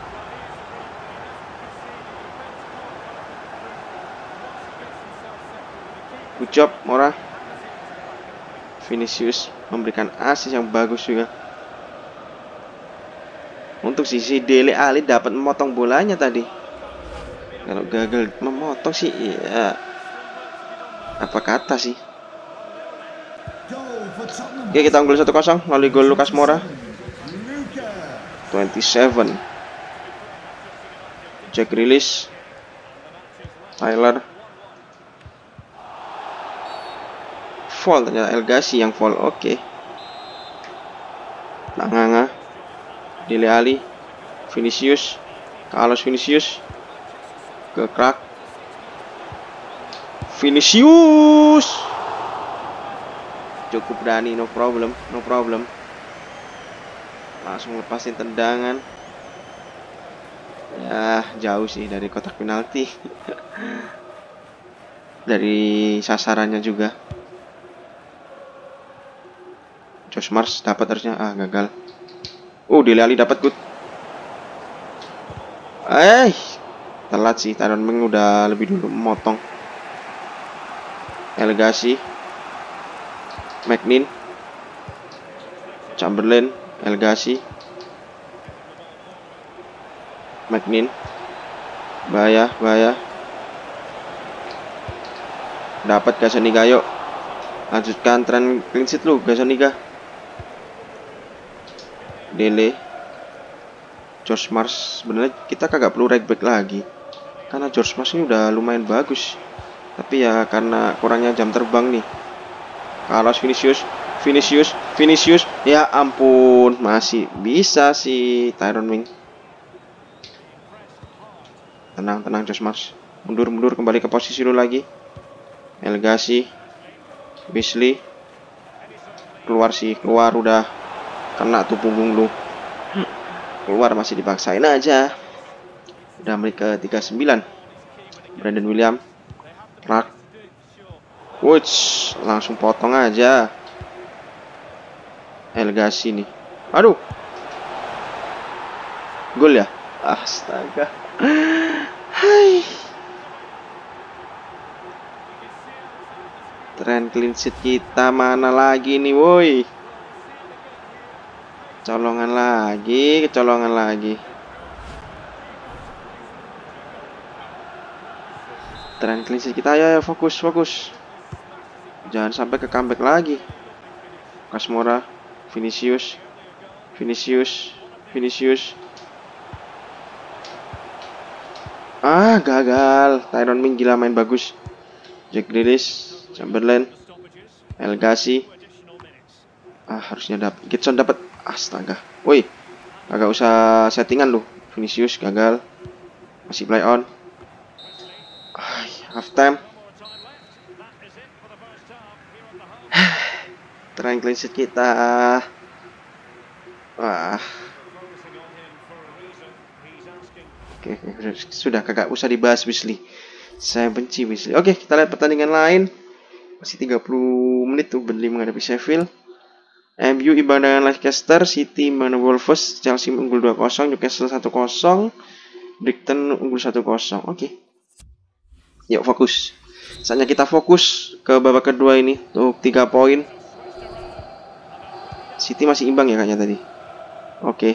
Good job Moura. Vinicius memberikan assist yang bagus juga. Untuk sisi Dele Alli dapat memotong bolanya tadi. Kalau gagal memotong sih ya apa kata sih. Oke, kita unggul 1-0 melalui gol Lucas Moura. 27. Jack Grealish. Tyler. Foul, ternyata El Ghazi yang foul. Oke. Tanganga. Dele Alli. Vinicius. Carlos Vinicius. Ke Clark. Vinicius. Cukup berani, no problem. Langsung lepasin tendangan. Ya, jauh sih dari kotak penalti. Dari sasarannya juga. Josh Mars dapat harusnya. Ah, gagal. Dele Alli dapat good. Telat sih. Tyrone Ming udah lebih dulu memotong. El Ghazi. McNeil. Chamberlain. El Ghazi. McNeil. Bahaya. Dapat Gazzaniga, yuk. Lanjutkan tren clean sheet lu, Gazzaniga. Dele. George Mars. Sebenarnya kita kagak perlu right back lagi, karena George Mars ini udah lumayan bagus. Tapi ya karena kurangnya jam terbang nih. Carlos Vinicius. Ya ampun, masih bisa si Tyrone Ming. Tenang George Mars. Mundur kembali ke posisi lu lagi. El Ghazi. Beasley. Keluar udah kena tuh punggung lu. Keluar masih dipaksain aja. Udah menit ke 39. Brandon William. Clark. Wuch, langsung potong aja. El Ghazi nih. Aduh. Gol ya? Astaga. Hai. Tren clean sheet kita mana lagi nih, woi? Kecolongan lagi. Tren clean sheet kita, ya fokus. Jangan sampai ke comeback lagi. Lucas Moura, Vinicius. Ah, gagal. Tyrone Ming gila main bagus. Jack Grealish, Chamberlain, El Ghazi. Ah, harusnya dapat. Getson dapat. Astaga. Woi, agak usah settingan lu. Vinicius gagal. Masih play on. Half time. Tren clean sheet kita. Wah. Oke, sudah kagak usah dibahas Wesley. Saya benci Wesley. Oke, kita lihat pertandingan lain. Masih 30 menit tuh Burnley menghadapi Sheffield. MU imbang dengan Leicester, City menang Wolves, Chelsea unggul 2-0, Newcastle 1-0, Brighton unggul 1-0. Oke. Yuk fokus. Saatnya kita fokus ke babak kedua ini untuk 3 poin. City masih imbang ya kayaknya tadi. Oke.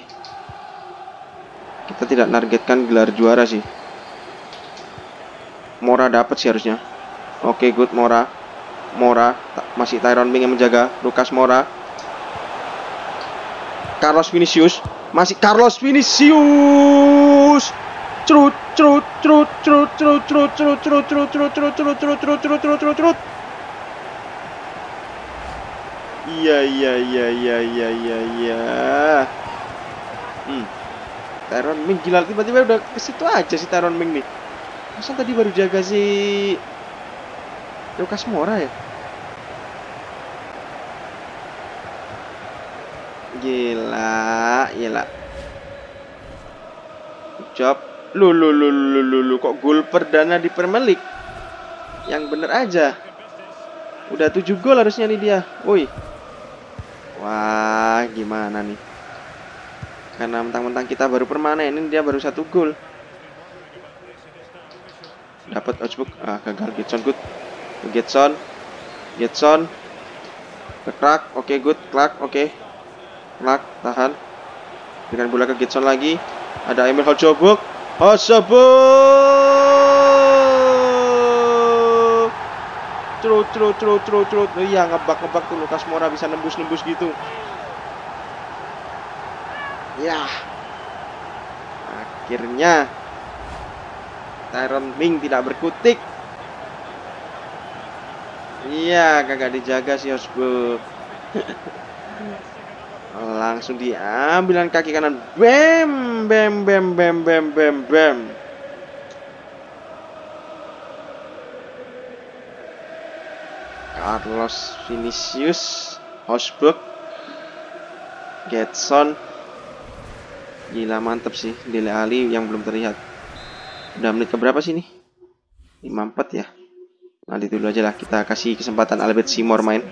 Kita tidak nargetkan gelar juara sih. Moura dapat sih harusnya. Oke, good Moura. Moura, masih Tyrone Ming yang menjaga. Lucas Moura, Carlos Vinicius, masih Carlos Vinicius. Cerut. Iya. Tyrone Ming gila, tiba-tiba udah ke situ aja si Tyrone Ming nih. Masa tadi baru jaga si Lucas Moura ya? Gila. Job. Lu kok gol perdana di Premier League? Yang bener aja. Udah 7 gol harusnya nih dia. Woi. Wah, gimana nih? Karena mentang-mentang kita baru permanen, ini dia baru 1 gol. Dapat Augsburg. Gagal. Getson good. Getson. Ke Clark. Oke, good. Clark, oke. Clark, tahan. Berikan bola ke Getson lagi. Ada Emil Hojbjerg. Cerut. Iya, ngebak tuh Lucas Moura bisa nembus gitu. Ya. Akhirnya Tyrone Ming tidak berkutik. Iya, kagak dijaga si Hojbjerg. Langsung diambilan kaki kanan. Bam. Carlos Vinicius, Hojbjerg, Getson. Gila, mantep sih Dele Alli yang belum terlihat. Udah menit keberapa sih nih? 54 ya. Nanti dulu aja lah, kita kasih kesempatan Albert Seymour main.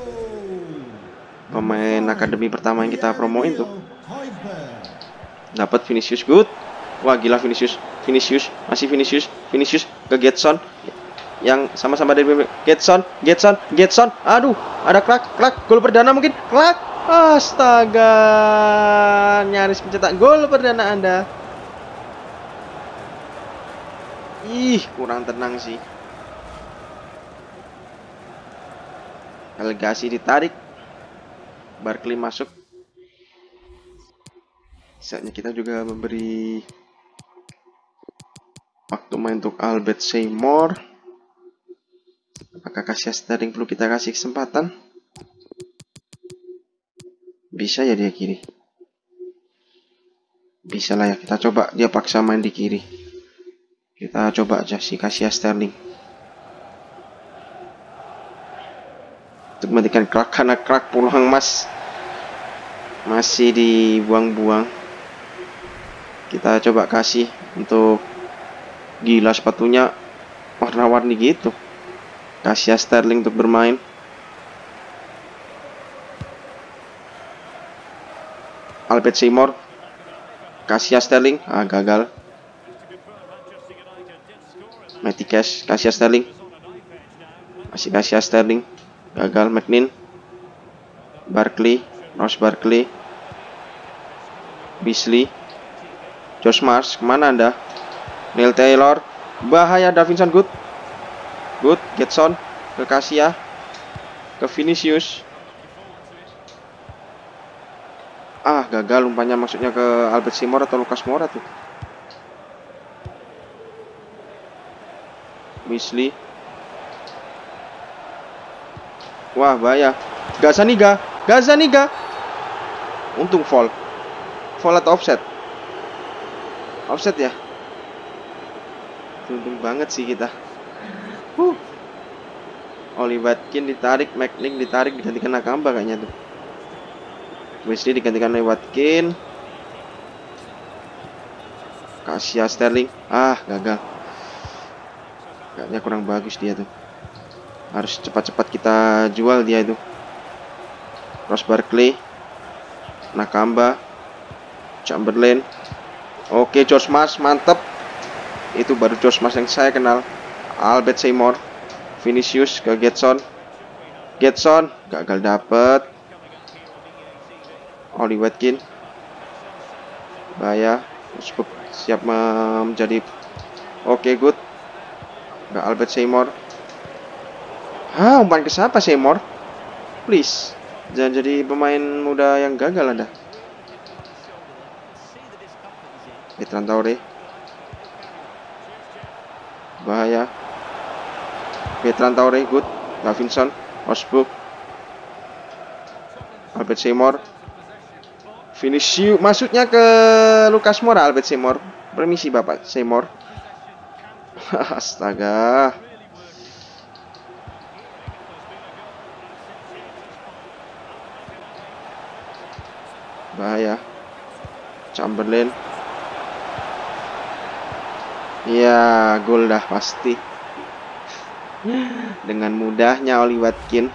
Pemain akademi pertama yang kita promoin tuh. Dapat Vinicius, good. Wah, gila Vinicius. Masih Vinicius ke Getson. Yang sama-sama dari Getson. Aduh, ada Clark, gol perdana mungkin. Clark. Astaga, nyaris mencetak gol perdana Anda. Ih, kurang tenang sih. Delegasi ditarik. Barkley masuk. Saatnya kita juga memberi waktu main untuk Albert Seymour. Apakah Cassius Sterling perlu kita kasih kesempatan? Bisa ya dia kiri. Bisa lah ya, kita coba. Dia paksa main di kiri. Kita coba aja si Cassius Sterling. Untuk menggantikan Clark, karena Clark peluang emas masih dibuang-buang. Kita coba kasih untuk gila sepatunya warna-warni gitu. Cassius Sterling untuk bermain. Albert Seymour, Cassius Sterling, gagal. Matty Cash, Cassius Sterling, masih Cassius Sterling, gagal. McNeil, Barkley, Ross Barkley, Beasley, Josh Mars, kemana Anda? Neil Taylor, bahaya. Davinson, good. Getson ke Cassius, ke Vinicius. Gagal umpannya, maksudnya ke Albert Seymour atau Lucas Moura tuh. Beasley. Wah, bahaya. Gazzaniga. Untung foul atau offset? Offset ya. Untung banget sih kita. Oli Watkins ditarik, McNeil ditarik, digantikan Nakamba kayaknya tuh. Wesley digantikan oleh Watkins. Cassius Sterling. Gagal. Kayaknya kurang bagus dia tuh. Harus cepat-cepat kita jual dia itu. Ross Barkley, Nakamba, Chamberlain. Oke, George Mars, mantep. Itu baru George Mars yang saya kenal. Albert Seymour, Vinicius ke Getson, gagal dapet. Oli Watkins, bahaya. Siap menjadi. Oke, good. Albert Seymour, Umpan ke siapa Seymour? Please, jangan jadi pemain muda yang gagal Anda. Bertrand Traoré. Bahaya. Bertrand Traoré, good. Davinson, Hosbuk. Albert Seymour. Vinicius, masuknya ke Lucas Moura. Albert Seymour. Permisi Bapak Seymour. Astaga. Bahaya. Chamberlain. Ya, gol dah pasti. Dengan mudahnya Oli Watkins.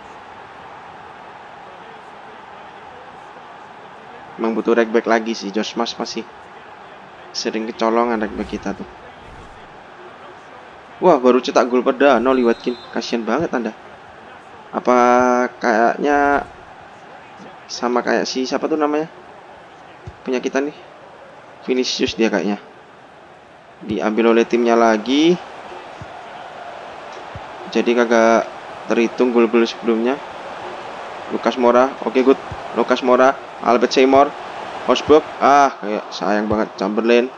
Emang butuh right back lagi sih. Josh Mas masih sering kecolongan right back kita tuh. Wah, baru cetak gol perdana Oli Watkins. Kasian banget Anda. Apa kayaknya sama kayak si siapa tuh namanya? Punya kita nih. Vinicius dia kayaknya. Diambil oleh timnya lagi. Jadi kagak terhitung gol-gol sebelumnya. Lucas Moura, oke good. Lucas Moura, Albert Seymour, Hosbuk. Kayak sayang banget. Chamberlain,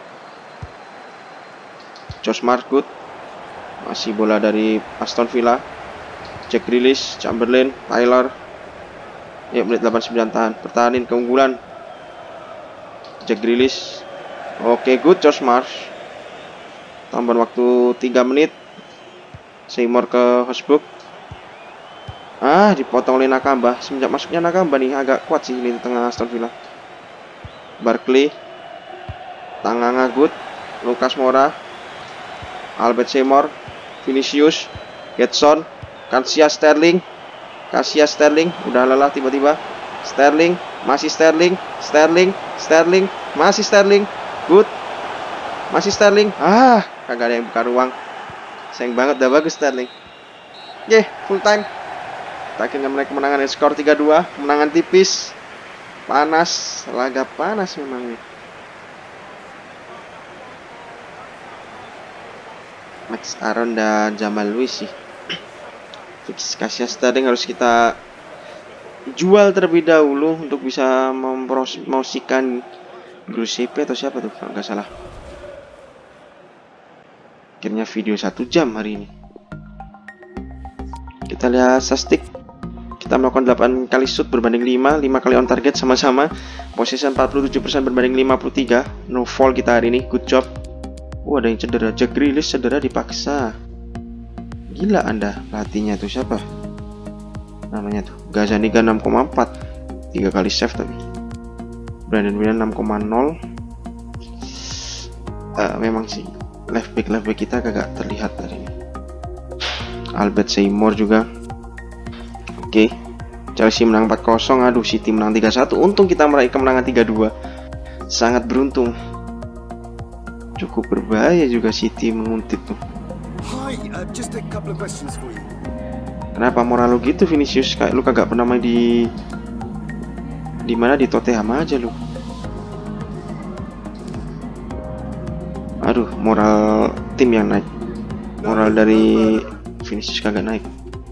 Josh Mark, good. Masih bola dari Aston Villa. Jack Grealish, Chamberlain, Tyler. Ya, menit 89 tahan. Pertahanin keunggulan. Jack Grealish. Oke, good. Josh Marsh. Tambahan waktu 3 menit. Seymour ke Hosbuk. Dipotong oleh Nakamba. Semenjak masuknya Nakamba nih agak kuat sih di tengah Aston Villa. Barkley. Tanganga good. Lucas Moura. Albert Seymour. Vinicius. Gedson. Cassius Sterling. Udah lelah tiba-tiba. Sterling. Masih Sterling. Masih Sterling. Good. Masih Sterling. Kagak ada yang buka ruang. Sayang banget, udah bagus Sterling. Full time. Kita akhirnya meraih kemenangan. Skor 3-2. Kemenangan tipis. Panas. Laga panas memang nih. Max Aaron dan Jamal Lewis sih. Fix Cassius Sterling harus kita jual terlebih dahulu untuk bisa mempromosikan Giuseppe atau siapa tuh kalau nggak salah. Akhirnya video 1 jam hari ini. Kita lihat statistik. Kita melakukan 8 kali shoot berbanding 5 kali on target sama-sama. Possession 47% berbanding 53. No foul kita hari ini. Good job. Ada yang cedera. Jack Grealish cedera dipaksa. Gila Anda. Pelatihnya tuh siapa? Namanya tuh Gazzaniga 6,4. 3 kali save tapi. Brandon Williams 6,0. Memang sih left back kita kagak terlihat hari ini. Albert Seymour juga. Oke. Chelsea menang 4-0. City menang 3-1. Untung kita meraih kemenangan 3-2. Sangat beruntung. Cukup berbahaya juga City menguntit tuh. Just a couple of questions for you. Kenapa moral lu gitu Vinicius? Kayak lu kagak pernah main di mana, di Tottenham aja lu. Moral tim yang naik. Moral dari Vinicius kagak naik.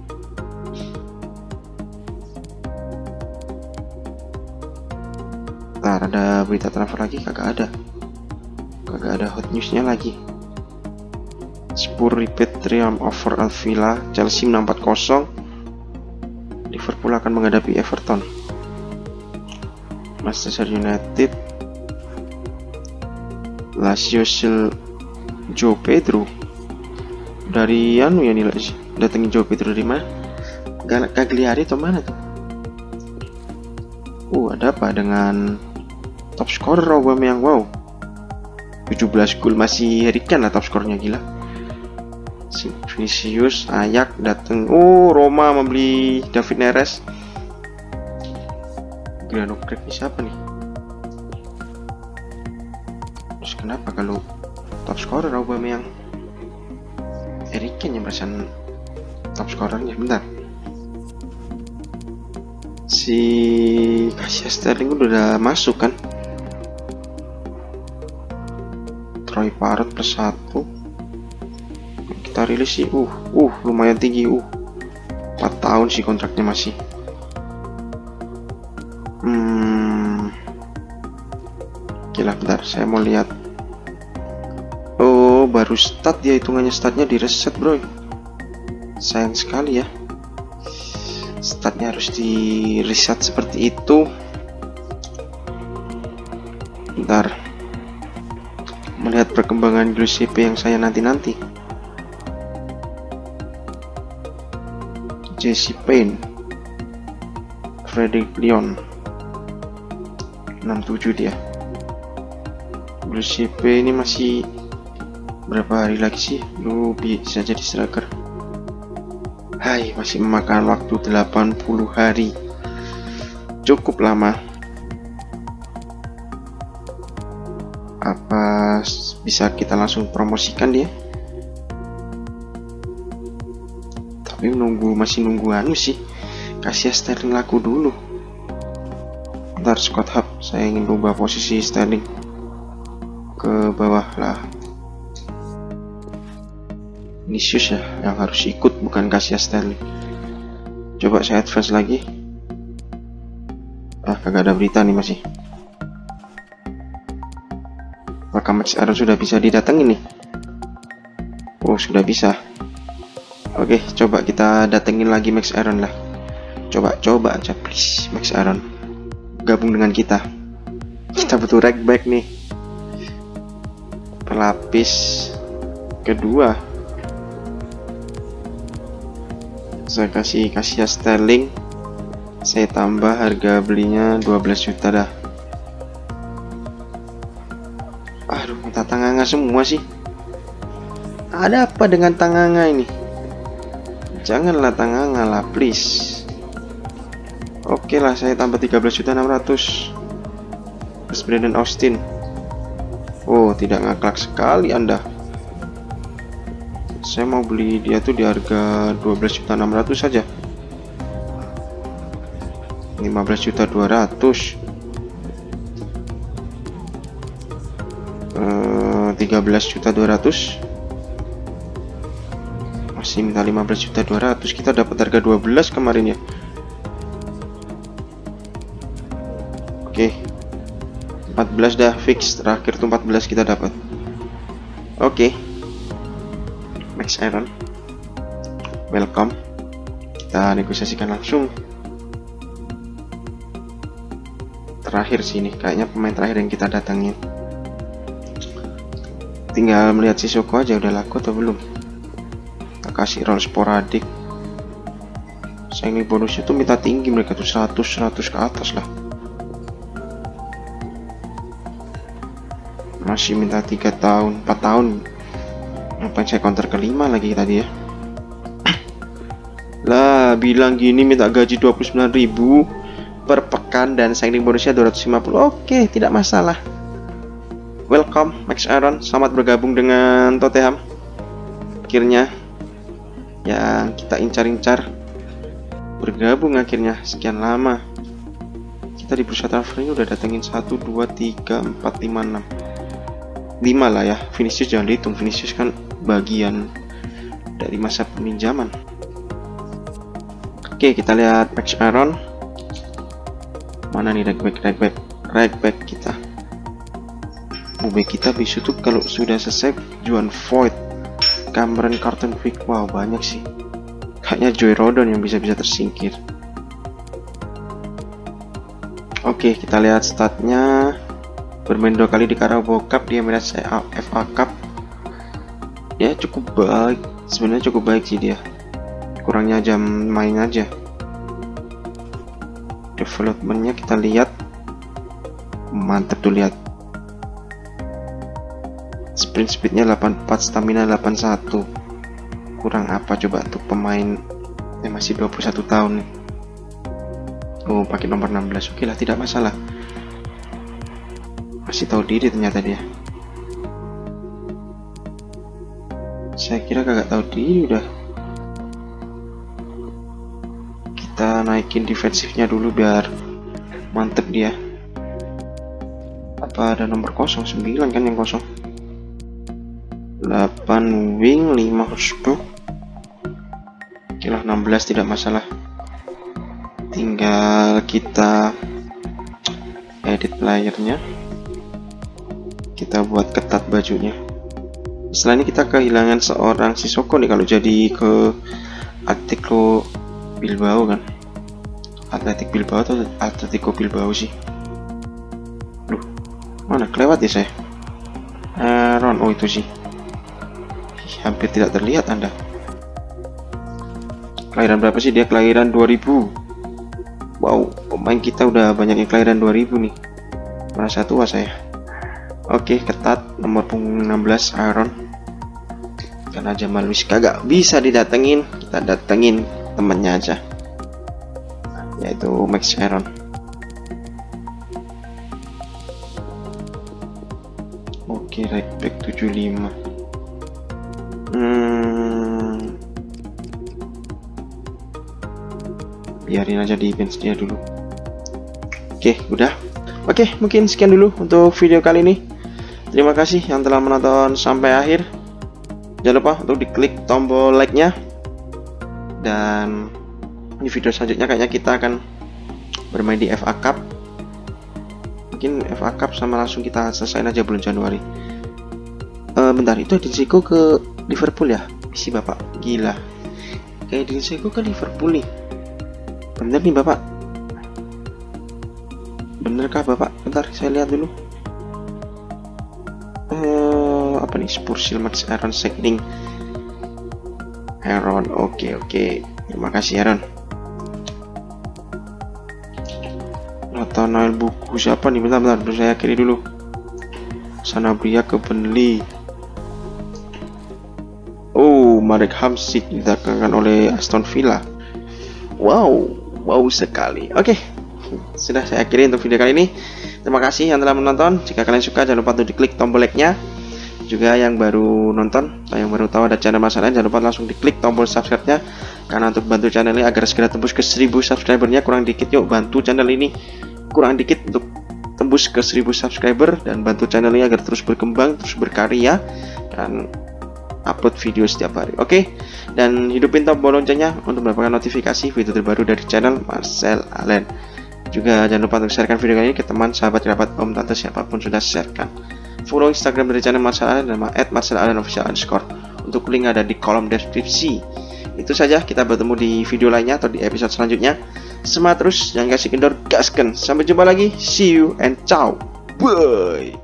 Ada berita transfer lagi? Kagak ada hot newsnya lagi. Spurs repeat triumph over Villa. Chelsea menang 4-0. Liverpool akan menghadapi Everton. Manchester United. Lazio Joe Pedro dari nih Lazio. Datengin Joe Pedro dari mana? Cagliari atau mana tuh? Ada apa dengan top scorer Aubameyang? 17 gol, masih Harry Kane lah top skornya, gila. Vinicius, Ajax dateng. Roma membeli David Neres. Gila, Krek ini siapa nih? Terus kenapa kalau top scorer Aubameyang? Harry Kane yang perasaan top scorernya. Bentar. Si Cassius Sterling udah masuk kan? Troy Parrott +1. Kita rilis sih. Lumayan tinggi. 4 tahun sih kontraknya masih. Oke lah, bentar, saya mau lihat. Oh, baru start ya, hitungannya startnya di reset bro. Sayang sekali ya, startnya harus di reset seperti itu. Bentar, melihat perkembangan Giuseppe yang saya nanti-nanti. Jesse Payne, Frederick Leon, 67 dia. Giuseppe ini masih berapa hari lagi sih lu bisa jadi striker? Hai, masih memakan waktu 80 hari, cukup lama. Apa bisa kita langsung promosikan dia? Tapi masih nunggu anu sih, kasih Sterling laku dulu. Ntar Scott Hub, saya ingin rubah posisi Sterling ke bawah lah. Vinicius ya yang harus ikut, bukan Casillas Sterling. Coba saya advance lagi. Kagak ada berita nih masih. Apakah Max Aaron sudah bisa didatengin nih? Oh, sudah bisa. Oke, coba kita datengin lagi Max Aaron lah. Coba aja please, Max Aaron gabung dengan kita. Kita butuh right back nih, pelapis kedua. Saya kasih Casillas Sterling, saya tambah harga belinya 12 juta dah. Aduh, minta Tanganga semua sih. Ada apa dengan Tanganga ini? Janganlah Tanganga lah please. Oke lah, saya tambah 13.600. Terus Brandon Austin. Oh, tidak ngaklak sekali Anda. Saya mau beli dia tuh di harga 12.600 saja. 15.200. 13.200. Masih minta 15.200. Kita dapat harga 12 kemarin ya. Oke, 14 dah fix. Terakhir tuh 14 kita dapat. Oke, Max Aaron, welcome. Kita negosiasikan langsung. Terakhir sini, kayaknya pemain terakhir yang kita datangin. Tinggal melihat Sissoko aja udah laku atau belum. Kita kasih roll sporadik. Signing bonusnya tuh minta tinggi, mereka tuh 100 ke atas lah. Masih minta 3 tahun, 4 tahun. Ngapain saya counter kelima lagi tadi ya? Lah, bilang gini minta gaji 29.000 per pekan dan signing bonusnya 250. Oke, tidak masalah. Welcome Max Aaron, selamat bergabung dengan Tottenham. Akhirnya yang kita incar-incar bergabung akhirnya, sekian lama. Kita di bursa transfer ini udah datengin 1, 2, 3, 4, 5, 6. 5 lah ya. Vinicius jangan dihitung, Vinicius kan bagian dari masa peminjaman. Oke, kita lihat Max Aaron. Mana nih right back kita. Bek kita bisa tuh kalau sudah selesai Juan Voigt, Cameron Carton-Vick. Wow, banyak sih. Kayaknya Joey Rodon yang bisa tersingkir. Oke, kita lihat statnya. Bermain 2 kali di Carabao Cup, dia Emirates FA Cup. Ya cukup baik, sebenarnya cukup baik sih dia. Kurangnya jam main aja. Developmentnya kita lihat, mantep tuh lihat. Sprint speednya 84, stamina 81. Kurang apa coba tuh pemain yang masih 21 tahun nih. Oh, pakai nomor 16. Oke lah, tidak masalah. Masih tahu diri ternyata dia. Saya kira kagak tahu diri udah. Kita naikin defensifnya dulu biar mantep dia. Apa ada nomor 09 kan yang kosong? 8 wing, 5 horseback. Oke lah, 16 tidak masalah. Tinggal kita edit layarnya, kita buat ketat bajunya. Setelah ini kita kehilangan seorang Sissoko nih kalau jadi ke Atletico Bilbao kan. Atletico Bilbao atau Atletico Bilbao sih. Duh, mana kelewat ya saya? Aaron, oh itu sih. Hampir tidak terlihat Anda. Kelahiran berapa sih dia? Kelahiran 2000. Wow, pemain kita udah banyak yang kelahiran 2000 nih. Merasa tua saya. Oke, ketat nomor punggung 16 Aaron. Karena Jamal Luis kagak bisa didatengin, kita datengin temennya aja, yaitu Max Aaron. Oke, right back 75. Biarin aja di bench dia dulu. Oke, udah. Oke, mungkin sekian dulu untuk video kali ini. Terima kasih yang telah menonton sampai akhir. Jangan lupa untuk diklik tombol like-nya. Dan di video selanjutnya kayaknya kita akan bermain di FA Cup. Mungkin FA Cup sama langsung kita selesaiin aja bulan Januari. Bentar, itu Edin Dzeko ke Liverpool ya? Isi bapak, gila. Kayak Edin Dzeko ke Liverpool nih. Bener nih bapak? Benerkah bapak? Bentar, saya lihat dulu. Apa nih? Spurs Max Aaron signing. Aaron, oke. Terima kasih Aaron. Nathaniel buku siapa nih? Bentar, saya kiri dulu. Sanabria ke Burnley. Oh, Marek Hamsik didatangkan oleh Aston Villa. Wow sekali. Oke, sudah saya akhiri untuk video kali ini. Terima kasih yang telah menonton. Jika kalian suka, jangan lupa untuk diklik tombol like-nya. Juga yang baru nonton atau yang baru tahu ada channel Mas Alen, jangan lupa langsung diklik tombol subscribe-nya. Karena untuk bantu channel ini agar segera tembus ke 1000 subscribernya, kurang dikit yuk bantu channel ini. Kurang dikit untuk tembus ke 1000 subscriber dan bantu channel ini agar terus berkembang, terus berkarya dan upload video setiap hari. Oke, dan hidupin tombol loncengnya untuk mendapatkan notifikasi video terbaru dari channel Marcel Allen. Juga jangan lupa untuk sharekan video ini ke teman, sahabat, kerabat, om, tante, siapapun sudah sharekan. Follow Instagram dari channel Marcel Allen nama @marcelallen_official_. Untuk link ada di kolom deskripsi. Itu saja, kita bertemu di video lainnya atau di episode selanjutnya. Semangat terus, jangan kasih kendor, gasken. Sampai jumpa lagi, see you and ciao, bye.